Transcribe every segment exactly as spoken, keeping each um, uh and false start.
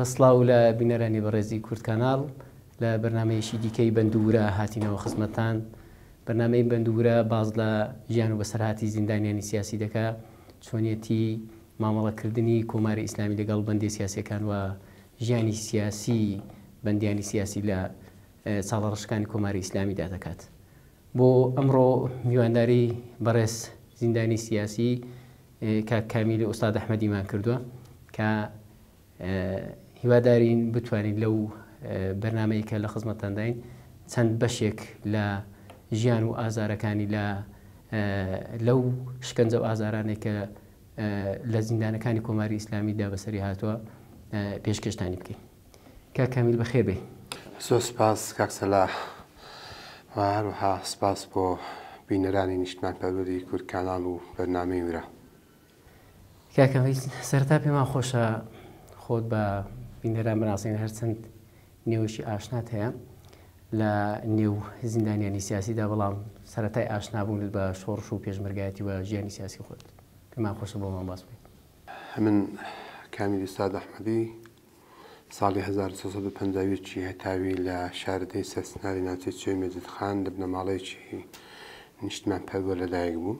بەسڵاو لە بینەرانی بەڕێزی کورد کاناڵ لە بەرنمەیەشی دیکەی بەندورە هاتینەوە خزمەتان. بەرنمەی بەندورە باز لە ژیان و بەسەرهاتی زیندانیانی سیاسی دەکا، چۆنیەتی مامەڵەکردنی کۆماری ئیسلامی لەگەڵ بەندی سیاسیەکان و ژیانی سیاسی بەندیانی سیاسی لە ساڵە ڕشکانی کۆماری ئیسلامیدا دەکات. بۆ ئەمڕۆ میوانداری بەڕێز زیندانی سیاسی کاک کامیل ئوستاد ئەحمەدیمان کردووە کە هیوادارین بتوانین لەو بەرنمەیە کە لە خزمەتتان داین چەند بەشێک لە ژیان و ئازارەکانی لە لەو شکنجە و ئازارانێک کە لە زیندانەکانی کۆماری ئیسلامیدا بەسەری هاتووە پێشکەشتانی بکەین. کاک کامیل بەخێر بێ. زۆر سپاس کاک سەلاح، و هەروەها سپاس بۆ بینەرانی نیشتمان پەروەری کورد کاناڵ و بەرنامەی ورە. کاک کامیل، سەرەتا پێمان خۆشە خۆت بە بینەران بناسیین، هەرچەند نێوشی ئاشنات هەیە لە نێو زیندانیانی سیاسیدا، بەڵام سەرەتای ئاشنابوونت بە شۆڕش و پێشمەرگایەتی و ژیانی سیاسی خۆت پێمان خۆشە بۆمان باس بکەیت. من کامیل ئوستاد ئەحمەدی ساڵی هەزار و سێ سەد و پەنجاویەکی هەتاوی لە شاردەی سەرسناری ناوچەی چێ مێجدخان لە بنەماڵەیەکی نیشتمان پەروەر لەدایک بوو.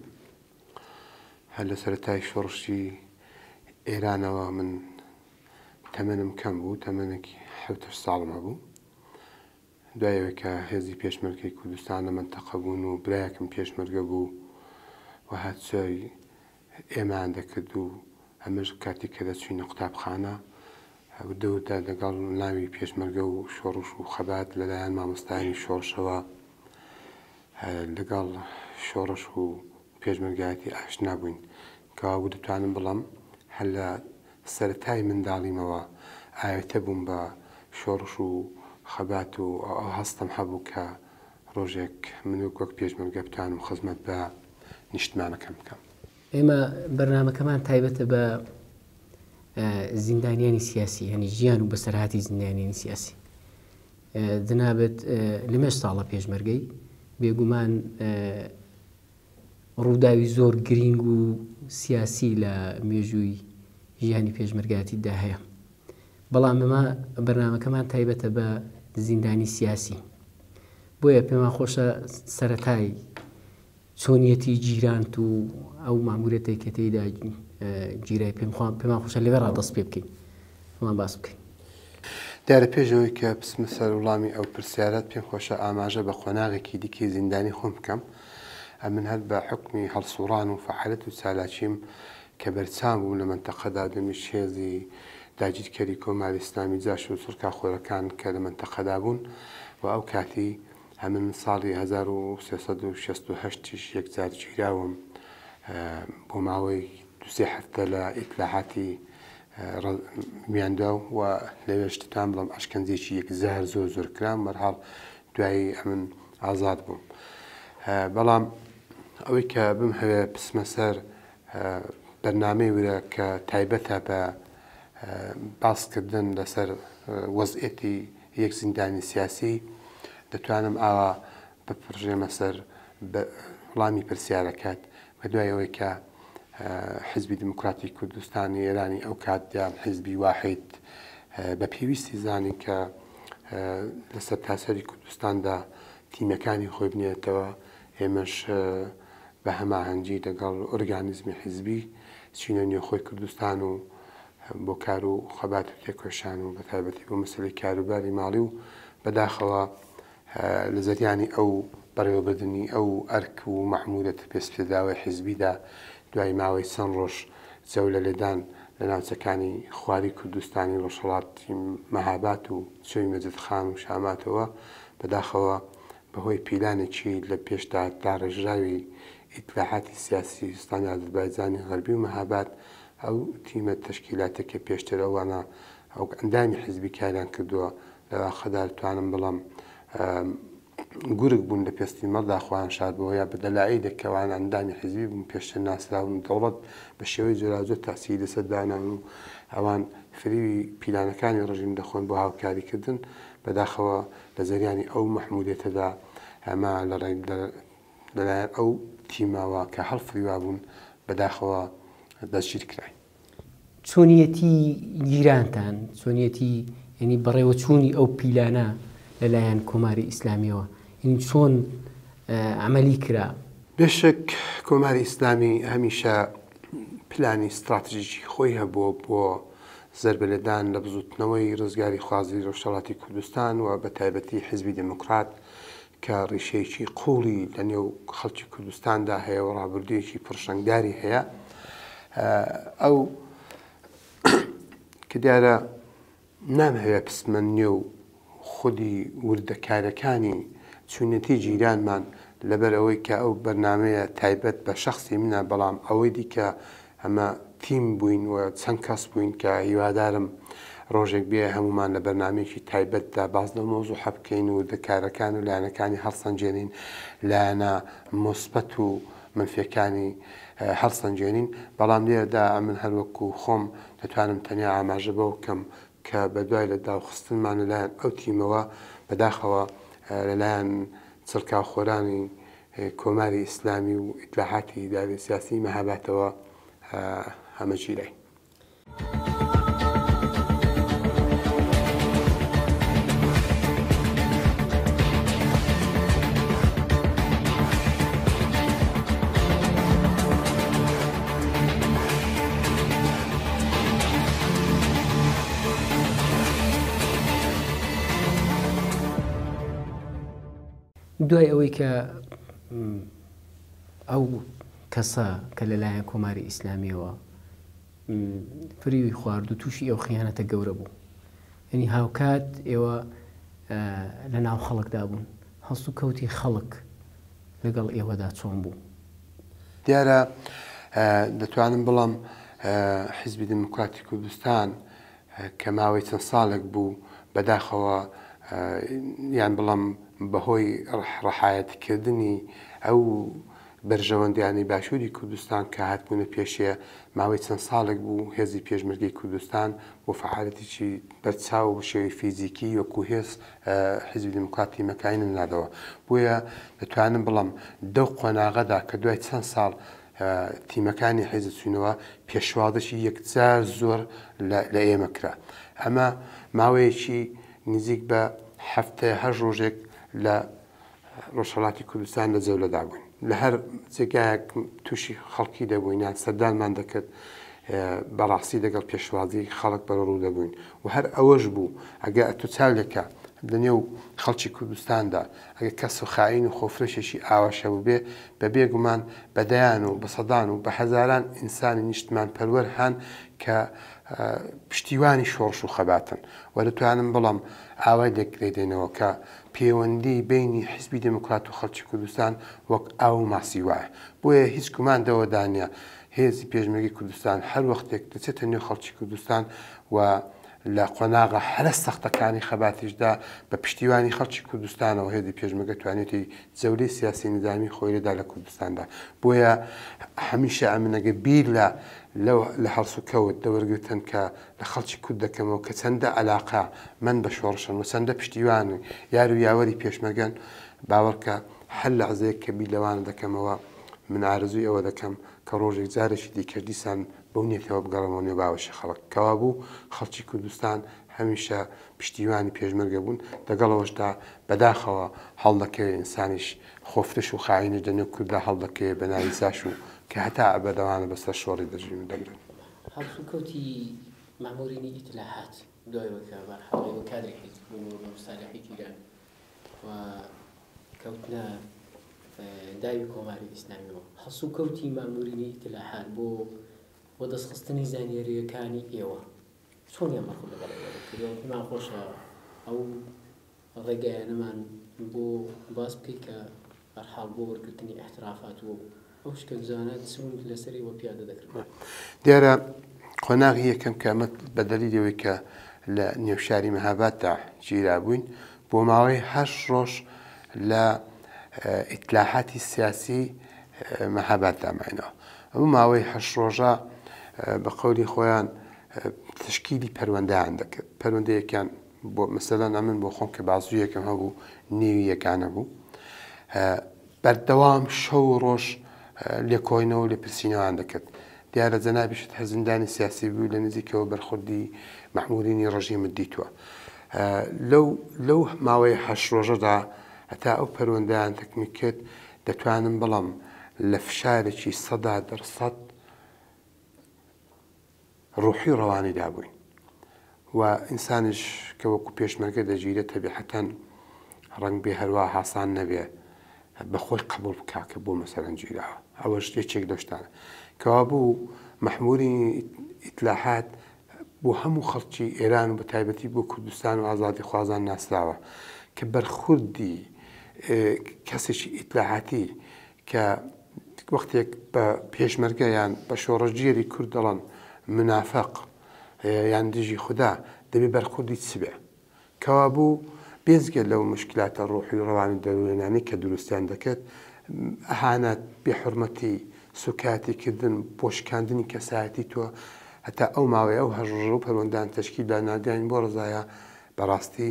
هەر لە سەرەتای شۆڕشی ئێرانەوە من تەمەنم کەم بوو، تەمەنێکی حەوت ساڵم هەبوو. دوایەوە کە هێزی پێشمەرگەی کوردستان لە منتەقە بوون و برایەکم پێشمەرگە بوو و هاتچۆی ئێمان دەکرد و ئەمەش کاتی کە دەچوینە قوتابخانە دەوردا لەگەڵ ناوی پێشمەرگە و شۆڕش و خەبات لەلایەن مامۆستایانی شۆڕشەوە لەگەڵ شۆڕش و پێشمەرگایەتی ئاشنا بووین، کەوا بوو دەتوانم بڵم هەر لە سەرەتای منداڵیمەوە ئاوێتە بووم بە شۆڕش و خەبات و هەستم هەبوو کە ڕۆژێک من وەک پێشمەرگە بتوانم خزمەت بە نیشتمانەکەم بکەم. ئێمە بەرنامەکەمان تایبەتە بە زیندانیانی سیاسی، هەنی ژیان و بەسەرهاتی زیندانیانی سیاسی. دنابێت لەمەش ساڵە پێشمەرگەی بێگومان ڕووداوی زۆر گرنگ و سیاسی لە مێژووی ژیانی پێشمەرگایەتیدا هەیە، بەڵام ئێمە بەرنامەکەمان تایبەتە بە زیندانی سیاسی. بۆیە پێمان خۆشە سەرەتای چۆنیەتی جیرانت و ئەو مامورەتێک کە تێیدا گیرای پێمان خۆشە لەوێ ڕادەست پێ بکەین، ئەمان باس بکەین. دیارە پێشەوەی کە بسمە سەر وڵامی ئەو پرسیارەت پێم خۆشە ئاماژە بە خۆناغێکی دیکەی زیندانی خۆم بکەم. من هەر بە حکمی هەڵسوڕان و فەعالەت و چالاکیم کە بەرچام بوو لە منتەقەدا دەمیش هێزی داگیرکەری کۆماری ئیسلامی جاش و سورکاخۆرەکان کە لە منتەقەدا بوون و ئەو کاتی هەمن ساڵی هەزار و سێ سەد و شەست و هەشتیش یەکجار گیراوم بۆ ماوەی دوسێ هەفتە لە ئیتلاحاتی میانداو و لەوێش دەتوانم بڵم ئەشکەنجێکی یەکجار زۆر زۆر کرام، بەرحاڵ دوایی ئەمن ئازاد بووم. بەڵام ئەوەی کە بم هەوێ بسمە سەر بەرنامەی ورە کە تایبەتە بە باسکردن لەسەر وەزعێتی یەک زیندانی سیاسی، دەتوانم ئاوا بپڕژێمە سەر وڵامی پرسیارەکەت بە دوایەوەی کە حزبی دموکراتی کوردستانی ئێرانی ئەو کاتیان حزبی واحید بە پێویستی زانی کە لەسەر تاسەری کوردستاندا تیمەکانی خۆی بنێتەوە، ئێمەش بە هەماهەنگی لەگەڵ ئۆرگانیزمی حزبی چینە نێوخۆی کوردستان و بۆ کار و خەبات و تێکۆشان و بە تایبەتی بۆ مەسەلەی کاروباری ماڵی و بەداخەوە لە زەریانی ئەو بەڕێوەبردننی ئەو ئەرک و مەحمولەت پێشپێداوای حیزبیدا دوای ماوەی چەند ڕۆژ جەولە لێدان لە ناوچەکانی خواری کوردستانی ڕۆژهەڵاتی مەهاباد و چۆی مەجدخان و شاماتەوە بەداخەوە بەهۆی پیلانێکی لە پێشدا داڕێژراوی ئیتلاحاتی سیاسی ستانی ئازەربایجانی غەربی و مەهاباد ئەو تیمە تەشکیلاتێکە پێشترەوەنە ئەو ئەندامی حیزبی کاریان کردووە لەوا خەدار توانم بڵام گورگ بوون لە پێستی مەڵدا خۆیان شادبەوە یا بەدەلایی دەکەوان ئەندامی حیزبی بوون پێشتر ناسراون دەوڵەت بە شێوەی جۆراوجۆ تاسی لەسەر دانان و ئەوان فریوی پیلانەکانی ڕژیم دەخۆن بۆ هاوکاریکردن بەداخەوە لە زەریانی ئەو مەحمولێتەدا ئەمە لەلایەن ئەو تیماوە کە هەڵفریوا بوون بەداخەوە دەستگیر کرای. چۆنیەتی گیرانتان چۆنیەتی ینی بەڕێوەچوونی ئەو پیلانە لەلایەن کۆماری ئیسلامیەوە این چۆن عملی کرا؟ بێشک کۆماری ئیسلامی هەمیشە پلانی استراتژیکی خۆی هەبووە بۆ زەربە لەدان لە بزوتنەوەی ڕزگاری خوازی ڕۆژهەڵاتی کوردستان و بە تایبەتی حیزبی دموکرات کە ڕیشەیەکی قوڵی لە نێو خەڵکی کوردستاندا هەیە و ڕابردوویەکی پڕشنگداری هەیە. ئەو کە دیارە نامەوێ پسمەندنیە و خودی وردەکارەکانی چونەتی جیرانمان لەبەر ئەوەی کە ئەو بەرنمەیە تایبەت بە شخصی منە، بەڵام ئەوەی دیکە ئەمە تیم بووین و چەند کەس بووین کە هیوادارم ڕۆژێک بێ هەمومان لە بەرنمەیەکی تایبەتدا باز لە مۆزوع حەبکەین و وردەکارەکان و لایەنەکانی هەڵسەنجێنین، لایەنە مثبەت و منفیەکانی هەڵسەنجێنین. بەڵام لێرەدا من هەروەکو خۆم دەتوانم تەنیا ئاماژە بەو کەم کە بەدوای لە داوخستنمان لەلایەن ئەو تیمەوە بەداخەوە لەلایەن چرکاخۆرانی کۆماری ئیسلامی و ئیتلاحاتی ئیداری سیاسی مەهاباتەوە هەمەگیرەی. دوای ئەوەی کە ئەو کەسە کە لەلایەن کۆماری ئیسلامیەوە فریوی خوارد و تووشی ئەو خیانەتە گەورە بوو، ینی هاوکات ئێوە لە ناو خەڵکدا بوون، هەست و کەوتی خەڵک لەگەڵ ئێوەدا چۆن بوو؟ دیارە دەتوانم بڵم حیزبی دموکراتی کوردستان کە ماوەی چەند ساڵێک بوو بەداخەوە یان بڵم بەهۆی ڕەحایەتکردنی ئەو بەرژەوەندیانی باشووری کوردستان کە هاتبوونە پێشێ ماوەی چەند ساڵێک بوو هێزی پێشمەرگەی کوردستان بۆ فعالەتێکی بەرچاو بە شێوەی فیزیکی وەکو هێز حیزبی دموکراتی مەکانە نادەوە. بۆیە دەتوانم بڵم دەو قۆناغەدا کە دوای چەند ساڵ تیمەکانی حیزب چوونەوە پێشوازەشی یەکجار زۆر لە ئێمە کرا. ئەمە ماوەیەکی نزیک بە هەفتەیە هەر ڕۆژێک لە ڕۆژهەڵاتی کوردستان لە جەولەدا بووین، لە هەر جێگایەک تووشی خەڵکی دەبووینیان سەردانمان دەکرد بەڕاستی لەگەڵ پێشوازی خەڵک بەڕوو دەبووین و هەر ئەوەش بوو ئەگە ئەتو چالێکە لەنێو خەڵکی کوردستاندا ئەگە کەس و خاین و خۆفرەشێکی ئاواشە بوو بێ بە بێگومان بەدەیان و بە سەدان و بە هەزاران ئینسانی نیشتمان پەروەر هەن کە پشتیوانی شۆڕش و خەباتن و دەتوانم بڵم ئاوای دەگرێدێنەوە کە پەیوەندی بینی حیزبی دموکرات و خەڵکی کوردستان وەک ئاو و ماسی وایە. بۆیە هیچ گوماندەوە دانیە هێزی پێشمەرگەی کوردستان هەر وەختێک دەچێتە نێو خەڵکی کوردستان و لە قۆناغە هەرە سەختەکانی خەباتیشدا بە پشتیوانی خەڵکی کوردستانەوە هێزی پێشمەرگە توانێتی جەولەی سیاسی نظامی خۆی لەدا لە کوردستاندا. بۆیە هەمیشە ئەمنەگە بیر لە لە هەڵسوکەوت دەوەرگتن کە لە خەڵکی کورد دەکەمەوە کە چەندە عەلاقە من بە شۆڕشن و چەندە پشتیوانی یار و یاوەری پێشمەرگەن باوەڕکە هەر لە عزەیەک کە بیر لەوانە دەکەمەوە من ئارزووی ئەوە دەکەم کە ڕۆژێک جارێکی دیکردیسان بەو نیەتەوە بگەڕەمەوە نێو باوەشی خەڵک کەوا بوو خەڵکی کوردستان هەمیشە پشتیوانی پێشمەرگە بوون، لەگەڵەوەشدا بەداخەوە هەڵدەکەوێت ئینسانیش خۆفرش و خاینش لەنێو کووردا هەڵدەکەوێت بە ناوی ساش و کە هەتا ئەبەدەوانە بەسەر شۆڕی دەژین و دەگرن. هەڵسوکەوتی مامورینی ئیتلاحات دوایەوەکە بەرحەڵەوە کادری حیزب بوون و مەسالحی گیران و کەوتنە داوی کۆماری ئیسلامیەوە. هەڵسوکەوتی مامورینی ئیتلاحات بۆ بۆ دەستخستنی زانیاریەکانی ئێوە چۆنیان بەڕوو لەگەڵ ئێوە کردەوە؟ پێمان خۆشە ئەو ڕێگایانەمان بۆ باس بکەیت کە بەرحاڵ بۆ وەرگرتنی ئەحترافات و ئەو شکەنجانات سون لەسەری وە پیادە دەکرێت. دیارە قۆناغی یەکەم کە ئەمە بە دەلیلەوەی کە لە نێوشاری مەهاباددا گیرا بووین بۆ ماوەی هەشت ڕۆژ لە ئیتلاحاتی سیاسی مەهاباد داماینەوە. ئەمە ماوەی هەشت ڕۆژە بە قەولی خۆیان تشکیلی پەروەندەیان دەکرد. پەروەندەیەکیان بۆ مەسەلەن ئەمن بۆ خۆم کە بازوویەکەم هەبوو نێوی یەکانە بوو، بەردەوام شەو ڕۆژ لێکۆینەوە لێ پرسیینەوەیان دەکرد دیارە جەنابیشت هەزیندانی سیاسی بوو لە نزیکەوە بەرخوردی مەحموودینی ڕژیمت دیتووە. لەو لەو ماوەی هەشت ڕۆژەدا هەتا ئەو پەروەندەیان تەکمیل کرد دەتوانم بەڵام لە فشارێکی سەدا دەرسەد ڕوحی ڕەوانی دابووین و ئینسانش کە وەکو پێشمەرگە دەگیرێت تەبیعەتەن ڕەنگ بێ هەروە حاسان نەبێ بەخۆی قبول بکا کە بۆ مەسەرەن گیراوە. ئەوەش یەکێک لەشتانە کەوا بوو مەحموودی ئیتلاحات بۆ هەموو خەڵکی ئێران و بە تایبەتی بۆ کوردستان و ئازادی خوازان ناسراوە کە بەرخوردی کەسێکی ئیتلاحاتی کە وەختێک بە پێشمەرگە یان بە شۆڕەجێری کورد دەڵن منافق یان دژی خوددا دەبێ بەرخوردی چ بێ کەوا بوو بێزگە لەو مشکلاتە ڕۆحی ڕەوانی دەروێنانی کە دروستیان دەکرد ئەهانەت بێحورمەتی سوکاتیکردن بۆشکاندنی کەسایەتی تۆ هەتا ئەو ماوەی ئەو هەژڕ و پەروەندان تەشکیل دا نادیان بۆ ڕزایە بەڕاستی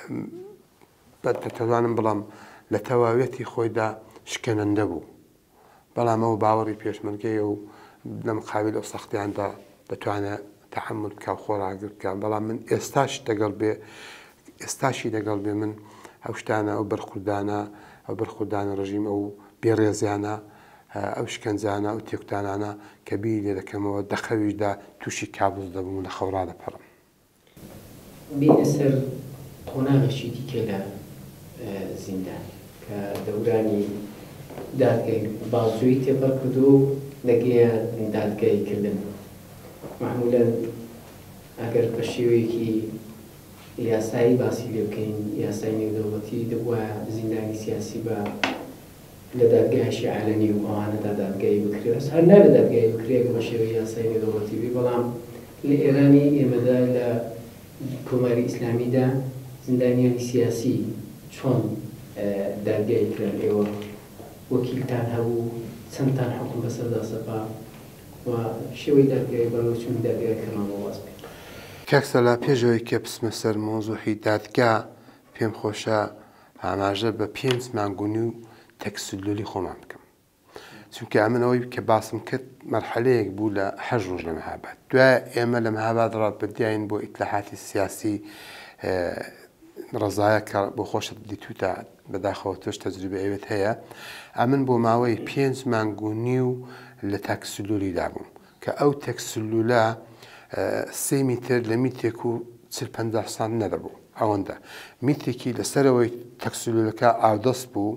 دەتوانم بڵام لە تەواوێتی خۆیدا شکەنەندە بوو. بەڵام ئەو باوەڕی پێشمەرگەیە و لە مقابل ئەو سەختیاندا دەتوانێت تەحمل بکە و خۆراگر بکە. بەڵام من ئێستاش دەگەڵ بێ ئێستاشی دەگەڵ بێ من ئەو شتانە ئەو بەرخوردانە ئەو بەرخوردانە ڕژیم ئەو بێڕێزیانە ئەو شکەنجانە ئەو تێکتانانە کە بیر لێ دەکەمەوە دەخەویشدا تووشی کابوس دەبووم لە خەورا دەپەڕم. بینە سەر قۆناغێکی دیکە لە زیندان کە دەورانی دادگای بازووی تێپەڕ کردو و لەگەیە دادگای کردن. معمولەن ئەگەر بە شێوەیەکی یاسایی باسی لێ بکەین یاسای نێودەوڵەتی دەبووە زیندانی سیاسی بە لە دادگایشی عالەمی و ئەوانەدا دادگایی بکرێت هەر نابێت دادگایی بکرێت بە شێوەی یاسای نێودەوڵەتی بێ. بەڵام لە ئێرانی ئێمەدا لە کۆماری ئیسلامیدا زیندانیانی سیاسی چۆن دادگایی کران؟ ئێوە وەکیلتان هەبوو چەندتان حکم بەسەردا سەپا و شێوەی دادگایی بەڕێوەچوون دادگای کردنەوە واز بێت. کاکسەلا پێشەوەی کە بسمە سەر مۆزوعی دادگا پێم خۆشە ئاماژە بە پێنج مانگونی و تەکسلولی خۆمان بکەم چونکە ئەمنەوەی کە باسم کرد مەرحەلەیەک بوو لە حەژ ڕۆژ لە مەهاباد. دوای ئێمە لە مەهاباد ڕات بەدیاین بۆ ئیتلاحاتی سیاسی ڕزایە کە بۆ خۆشە دیتوتە بەداخەوە تۆش تەجروبە ئەوێت هەیە. ئەمن بۆ ماوەی پێنج مانگونی و لە تەکسلولی دابووم کە ئەو تەکسلولە سێ میتر لە میتێک و چل پەنجا سانت نەدەبوو. ئەوەندە میتێکی لەسەرەوەی تەکسلولەکە ئاودەست بوو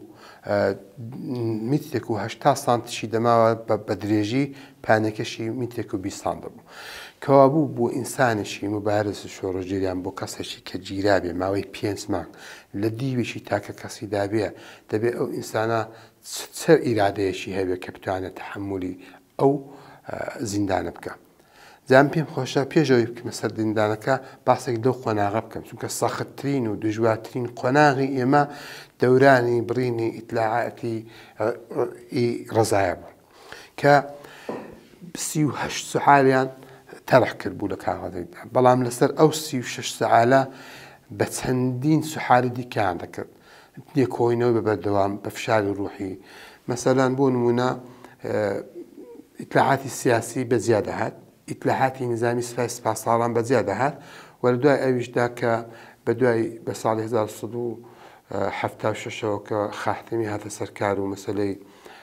میتێک و هەشتا سانتیشی دەماوە بە درێژی پانەکەشی میتێک و بیست سانت دەبوو کەوا بوو بۆ ئینسانێکی مبارز شۆڕەجێریان بۆ کەسێکی کە گیرابێ ماوەی پێنج مانگ لە دیوێکی تاکە کەسی دابێ دەبێت ئەو ئینسانە چه ئیرادەیەشی هەبێت کە بتوانێت تەحملی ئەو زیندانە بکە. جام پێم خۆشە پێشەوەی بکەمە سەر زیندانەکە باسێک لەو قۆناغە بکەم چونکە سەختترین و دژوارترین قۆناغی ئێمە دەورانی بڕینی ئیتلاعاتی ڕزایە بوو کە سی و هەشت سوحالیان تەرح کرد بوو لە کاغەدەیدا. بەڵام لەسەر ئەو سی و شەش سەعالە بە چەندین سوحالی دیکەیان دەکرد لێکۆینەوە بە بەردەوام بە فشاری ڕوحی. مەسەلەن بۆ نمونە ئیتلاعاتی سیاسی بە زیادە هات ئیتلاحاتی نظامی سپای سپاه سالان بەجیا دەهات و لە دوای ئەویشدا کە بە دوای بە ساڵی هەزار و سەد و هەفتا و شەشەوە کە خاحتەمی هاتە سەرکار و مەسەلەی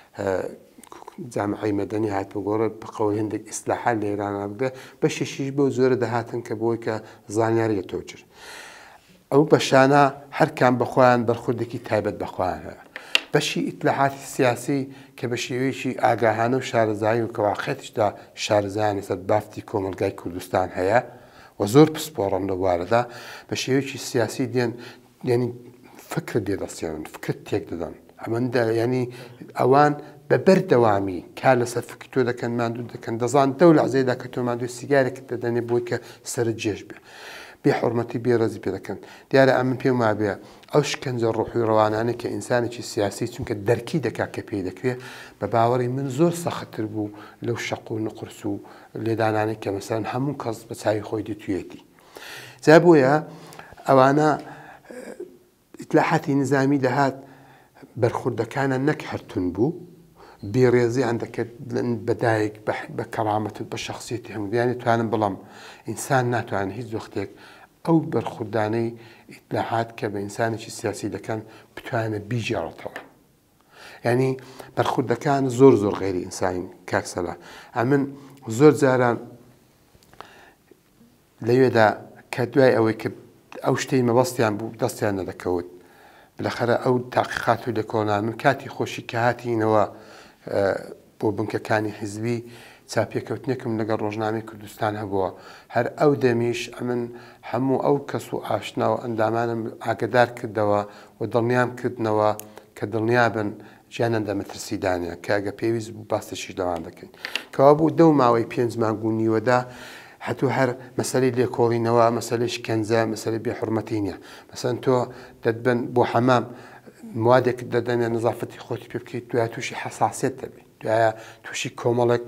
جامعەی مەدەنی هات بگۆڕێت بە قەوڵی هەندێک ئیسلاحات لە ئێرانە بگە بە شەشیش بۆ زۆرە دەهاتن کە بۆی کە زانیاری تۆچر ئەو بەشانە هەرکان بەخۆیان بەرخوردێکی تایبەت بەخۆیان هەیە. بەشی ئیتلاحاتی سیاسی کە بە شێوەیەکی ئاگاهانە و شارەزایی و کەواقعێتیشدا شارەزایانی سەر بافتی کۆمەلگای کوردستان هەیە و زۆر پسپۆڕن لە بوارەدا بە شێوەیەکی سیاسی دێن ینی فکر دێدەستێنن فکرت تێک دەدەن ئەمەدا ینی ئەوان بە بەردەوامی کا لەسەر فکر تۆ دەکەن ماندوو دەکەن دەزان دەو لە عزەیدا کە تۆ ماندوی سیگارێکت دەدەنێ بۆی کە سەرت جێش بێ بێ حورمەتی بێڕەزی پێ دەکەن. دیارە ئەمن پێم وابێ ئەو شکنجە ڕوحی ڕەوانانە کە ئینسانێکی سیاسی چونکە دەرکی دەکات کە پێی دەکرێت بە باوەڕی من زۆر سەختتر بوو لەو شەق و نقرس و لێدانانێک کە مەسەن هەموو کەس بە چاوی خۆی دەتوێتی. جا بۆیە ئەوانە ئیتلاحاتی نظامی دەهات بەرخوردەکانە نەک هەرتون بوو بێڕێزیان دەکرد بەدایک بە کەرامەت بە شخصیەتی هەموو یانی توانم بڵام ئینسان ناتوانێت هیچ وەختێک ئەو بەرخوردانەی ئیتلاحات کە بە ئینسانێکی سیاسی دەکەن بتوانێت بیژێڕێتەوە. ینی بەرخوردەکان زۆر زۆر غێری ئینسانی کاکسەلا ئەمن زۆر جاران لەوێدا کە دوای ئەوەی کە ئەو شتەی مەبەستیان بوو دەستیان نەدەکەوت بالاخره ئەو تاقیقات و لێکۆڵان من کاتی خۆشی کە هاتینەوە بۆ بنکەکانی حیزبی چاپێکەوتنێکم لەگەڵ ڕۆژنامەی کوردستان هەبووە هەر ئەو دەمیش ئەمن هەموو ئەو کەس و ئاشناوە ئەندامانم ئاگدار کردەوە و دڵنیام کردنەوە کە دڵنیابن ژیانە دەمەترسیدانە کە ئەگە پێویست بوو باستێکیش دەوان دەکەین کەوا بوو دەو ماوەی پێنج مانگونیوەدا هەتوو هەر مەسەلەی لێکۆڵینەوە مەسەلەی شکەنجە مەسەلەی بێحورمەتی نییە مەسەن تۆ دەتبن بۆ حەمام موادێک دەدەنێ نزافەتی خۆتی پێ بکەیت دوای تووشی حەساسیت دەبێت دوایە تووشی کۆمەڵێک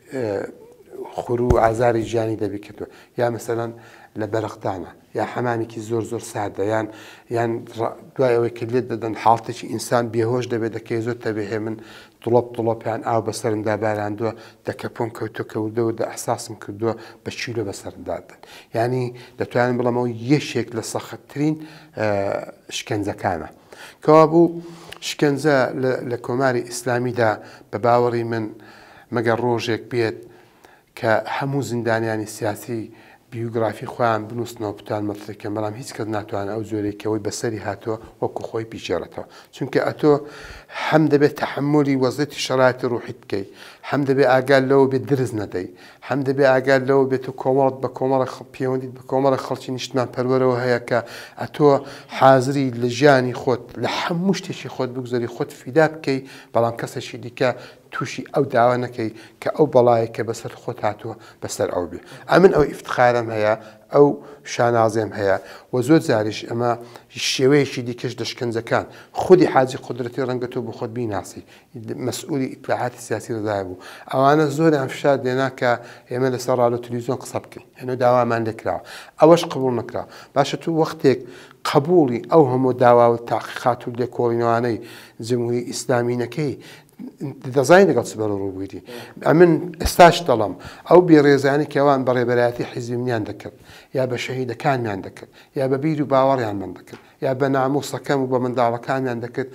خوڕ و ئازاری ژیانی دەبی کردووە یا مەسەلەن لە بەرەختانە یا حەمامێکی زۆر زۆر سادە یان یان دوای ئەوەی کە لێت دەدەن حاڵتێکی ئینسان بێهۆش دەبێت دەکەی زۆر دەبێ من دڵۆپ دڵۆپیان ئاو بەسەرمدا باراندووە دەکەپۆم کەوتۆ کەوتەوە دە ئەحساسم کردووە بە چیلۆ بەسەرمدادن ینی دەتوانم بڵەمەوە یەشێک لە سەختترین شکەنجەکانە کەوا بوو شکەنجە لە کۆماری ئیسلامیدا بە باوەڕی من مەگەر ڕۆژێک بێت کە هەموو زیندانیانی سیاسی بیوگرافی خۆیان بنووسنەوە بتوان مەترکەن بەڵام هیچ کەس ناتوانێت ئەو زۆرێکەوەی بەسەری هاتووە وەکو خۆی پیشێڕێتەوە چونکە ئەتۆ هەم دەبێت تەحملی وەزەتی شەرایەتی ڕوحیت بکەیت هەم دەبێت ئاگال لەوە بێت درز نەدەی هەم دەبێت ئاگال لەوە بێت و کۆمەڵت بە کۆمەڵە پەیوەندیت بە کۆمەڵە خەڵکی نیشتمان پەروەرەوە هەیە کە ئەتۆ حازری لە ژیانی خۆت لە هەموو شتێکی خۆت بگوزەری خۆت فیدا بکەی بەڵام کەسێکی دیکە تووشی ئەو داوا نەکەی کە ئەو بەڵایە کە بەسەر خۆت هاتووە بەسەر ئەو بێ ئەمن ئەو ئیفتخارم هەیە ئەو شانازێم هەیە و زۆر جاریش ئەمە شێوەیەکی دیکەش دەشکەنجەکان خودی حاجی قدرەتی ڕەنگە تۆ بۆ خۆت بیناسی مەسئولی ئیتلاحاتی سیاسی ڕدای بوو ئەوانە زۆریان فشار دێنا کە ئێمە لەسەر ڕادیۆ تەلەڤیزیۆن قسە بکەین هێنە داوامان لێکراوە ئەوەش قبوڵ نەکراوە باشە تو وەختێک قبوڵی ئەو هەموو داوا و تاقیقات و لێکۆڵینەوانەی جمهوری ئیسلامی نەکەی دەزای لەگەڵ چ بەرە ڕووبوویتی ئەمن ئێستاش دەڵم ئەو بێڕێزانی کەوان بەڕێبەرایەتی حیزبیمیان دەکرد یا بە شەهیدەکانیان دەکرد یا بە بیر و باوەڕیان من دەکرد یا بە ناموسەکەم و بە منداڵەکانیان دەکرد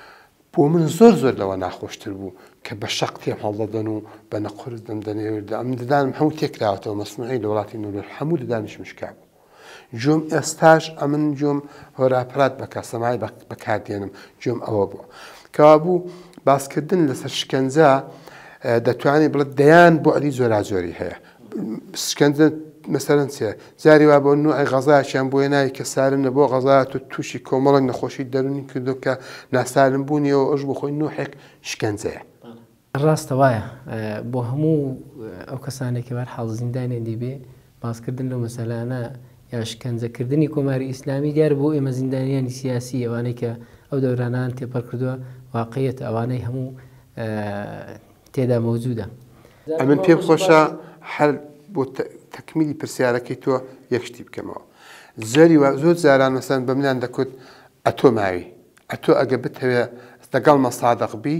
بۆ من زۆر زۆر لەوە ناخۆشتر بوو کە بە شەق تێم هەڵدەدەن و بە نەقورس دەمدەنێوێدا ئەم ددانم هەموو تێکراوەتەوە مەسنوعی لە وڵاتی نوور هەموو ددانش مشکا بوو جۆم ئێستاش ئەمن جۆم هۆراپرات بە کەسەمای بەکاردێنم جۆم ئەوە بووە کەوا بوو باسکردن لەسەر شکەنجە دەتوانێت بڵێت دەیان بۆ علی زۆرا زۆری هەیە شکەنجە مەسەرەن چێ جاری وا بۆ نوعی غەزایەکیان بۆیە ناوی کە سالم نە بۆ غەزایەت و تووشی کۆمەڵک نەخۆشی دەرونی کردو کە ناسالم بوونیەوە ئەوش بۆ خۆی نوحێک شکەنجەیە ڕاستە وایە بۆ هەموو ئەو کەسانێکی بەر حاڵ زیندانێن دیبێ باسکردن لەو مەسەلانە یا شکەنجەکردنی کۆماری ئیسلامی دیار بۆ ئێمە زیندانیانی سیاسی ئەوانەی کە ئەو دەورانان تێپەر کردووە واقعیت ئەوانەی هەموو تێدا مەوجودە ئەمن پێم خۆشە هەر بۆ تەکمیلی پرسیارەکەی تۆ یەکشتی بکەمەوە زۆری زۆر جاران مەسەن بە منیان دەکوت ئەتۆ ماوی ئەتۆ ئەگە بتەوێ لەگەڵ مەسادەق بی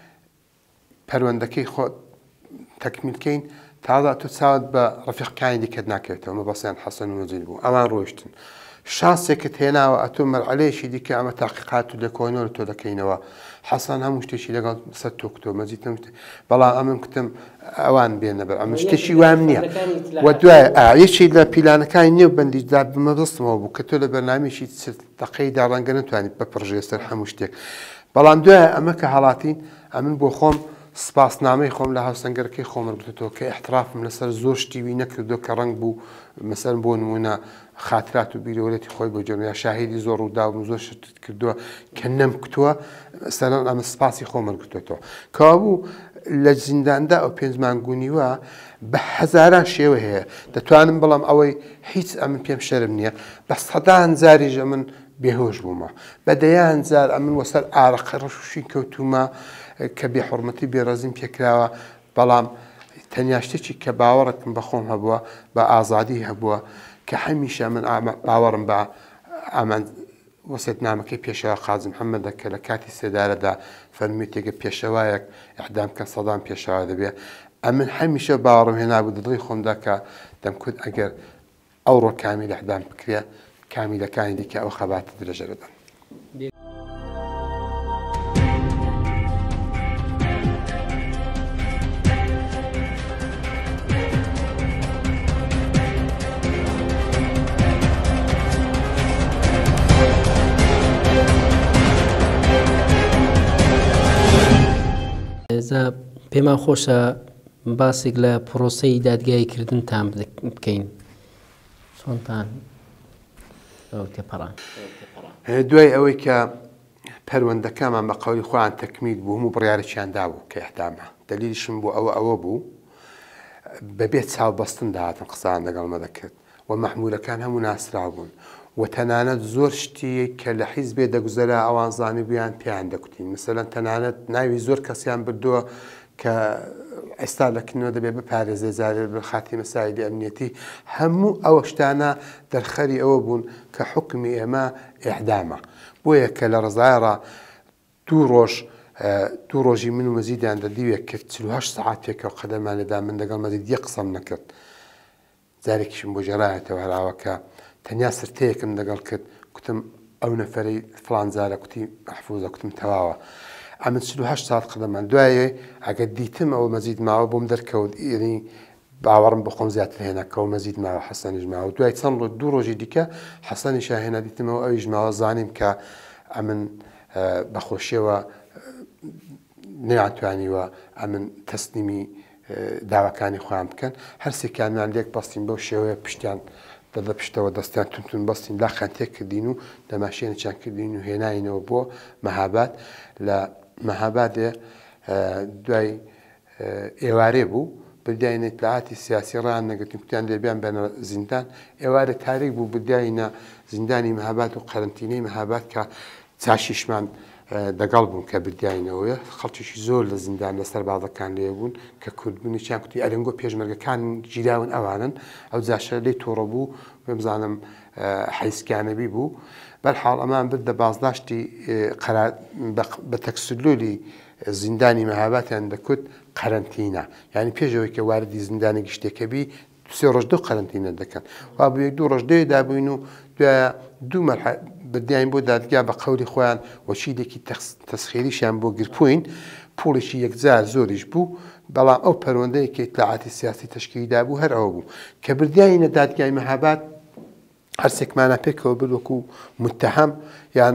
پەروەندەکەی خۆ تەکمیلکەین تازە تۆ چاوت بە ڕەفیقەکانی دیکەت ناکەوێتەوە مەبەستیان حەسەن و مەجید بوو ئەوان ڕۆیشتن شانسێکت هێناوە ئەتۆ مەرعەلەیەکی دیکە ئەمە تاقیقات و لێکۆڵینەوە تۆ دەکەینەوە حەسەن هەموو شتێکی لەگەڵ سەر تۆ کتۆ مەجید بەڵام ئەمن کتم ئەوان بێنە بەر ئەمە شتێکی وام نییە و دوای یەکی لە پیلانەکانی نێو بەندیدا بمەبستمەوە بوو کە تۆ لە بەرنامێکی دەقەیدا ڕەنگە نتوانیت بپڕژێ سەر هەموو شتێک بەڵام دوای ئەمە کە هەڵاتین ئەمن بۆ خۆم سپاسنامەی خۆم لە هاوسەنگەرەکەی خۆمەگوتەوە کە احترافم لەسەر زۆر شتیوی نەکردو کە ڕنگ بوو مەسەر بۆ نمونە خاترات و بیرۆلەتی خۆی بۆ جۆن یا شاهیدی زۆر ڕووداوم زۆر شت کردووە کە نەم کتووە سەرەن ئەمە سپاسی خۆمەگوتێتەوە کەوا بوو لە زینداندا ئەو پێنج مانگونیوە بە هەزاران شێوە هەیە دەتوانم بەڵام ئەوەی هیچ ئەمن پێم شەرم نییە بە سەدان زاریژە من بێهۆش بوومە بە دەیان زار ئەمن وەسەر ئارەقە ڕەشوشین کەوتومە کە بێحورمەتی بێڕەزیم پێکراوە بەڵام تەنیا شتێکی کە باوەڕێکم بە خۆم هەبووە بە ئازادی هەبووە کە هەمیشە من باوەڕم بە ئامان وەسیەتنامەکەی پێشەوە قازم محەممەدە کە لە کاتی سێدارەدا فەرمی تێگە پێشەوایەک ئەحدامکە سەدان پێشەوا دەبێت. ئەمن هەمیشە باوەڕم هێنابوو دڵی خۆمدا کە دەمکوت ئەگەر ئەوڕۆ کامیل ئەحدام بکرێ کامیلەکانی دیکە ئەو خەباتە درێژەدەن. پێمان خۆشە باسێک لە پرۆسەی دادگاییکردنتان بکەین چۆنتان تێپەڕان. دوای ئەوەی کە پەروەندەکەمان بە قەولی خۆیان تەکمیل بوو هەموو بڕیارێکیان دابوو کە ئەحدامە دەلیلیشم بوو ئەوە ئەوە بوو بەبێت چاوبەستن داهاتن قسان لەگەڵمە دەکرد و مەحموولەکان هەموو ناسرا بوون و تەنانەت زۆر شتی کە لە حیزبێ دەگوزەرە ئەوان زانی بویان پێیان دەکوتین مثلەن تەنانەت ناوی زۆر کەسیان بردووە کە ئێستا لەکنەوە دەبێت بپارێزێ زارێ بە خاتی مەسایلی ئەمنیەتی هەموو ئەوە شتانە دەرخەری ئەوە بوون کە حکمی ئێمە ئیعدامە. بۆیە کە لە ڕزایڕە دوو ڕۆژ دوو ڕۆژی من و مەزیدیان دەدیوێت کرد چل و هەشت سەعاتێکەوە قەدەمان لێدا من لەگەڵ مەزید یەک قسەم نەکرد. جارێکیشم بۆ ژێڕایەتەوە هەراوەکە تەنیا سرتەیەکم لەگەڵ کرد کوتم ئەو نەفەرەی فڵان زارە کوتی مەحفوظە کوتم تەواوە. ئەمن چل و هەشت ساعت قەدەمان دوایێ ئەگەر دیتم ئەوە مەزید ماوە بۆم دەرکەوت ئێنی باوەڕم بە خۆم زیاتر هێنا کەەوە مەزید ماوە حەسەنیش ماوە دوای چەند ڕۆ دوو ڕۆژی دیکە حەسەنیش هێنا دیتمەوە ئەویش ماوە زانیم کە ئەمن بەخۆشیەوە نەیانتوانیوە ئەمن تەسلیمی داواکانی خۆیان بکەن هەرسێکیانمان لێک بەستین بەو شێوەیە پشتیان دەدە پشتەوە دەستیان تونتون بەستین لاخیان تێک کردین و دەماشێنێکیان کردین و هێناینەوە بۆ مەهاباد. لە مەهابادێ دوای ئێوارێ بوو بردیانە ئیطلاعاتی سیاسی ڕان نەگرتین کوتیان دەبیان بەنە زیندان ئێوارە تاریک بوو بردیانە زیندانی مەهاباد و قەرنتینەی مەهاباد کە چاشیشمان دەگەڵ بوون کە بردیانەوەیە خەڵکیشی زۆر لە زیندان لەسەر باڵەکان لێ بوون کە کوردبوونی چیان کوتی ئەلەنگۆ پێشمەرگەکان گیراون ئەوانن ئەو جاشە لێی تۆڕە بوو بمزانم حیسکانەبی بوو بەرحاڵ ئەمان بردە بازداشتی بە تەکسلۆلی زیندانی مەهاباتیان دەکوت قەرنتینە یعنی پێشەوەی کە واردی زیندانی گشتێکەبی سێ ڕۆژ دوو قەرنتینە دەکەن وا بوو یەک دوو ڕۆژ دەوێ دابووین و دوایە دوو مەرحلە بردیان بۆ دادگا بە قەولی خۆیان وەچیدێکی تەسخیریشیان بۆ گرپوین پوڵێکی یەکجار زۆریش بوو بەڵام ئەو پەروەندەیە کە ئیطلاعاتی سیاسی تەشکیلدا بوو هەر ئەوە بوو کە بردیانە دادگای مەهاباد هەرسێکمانە پێکەوە بردوەکو متتەهەم یان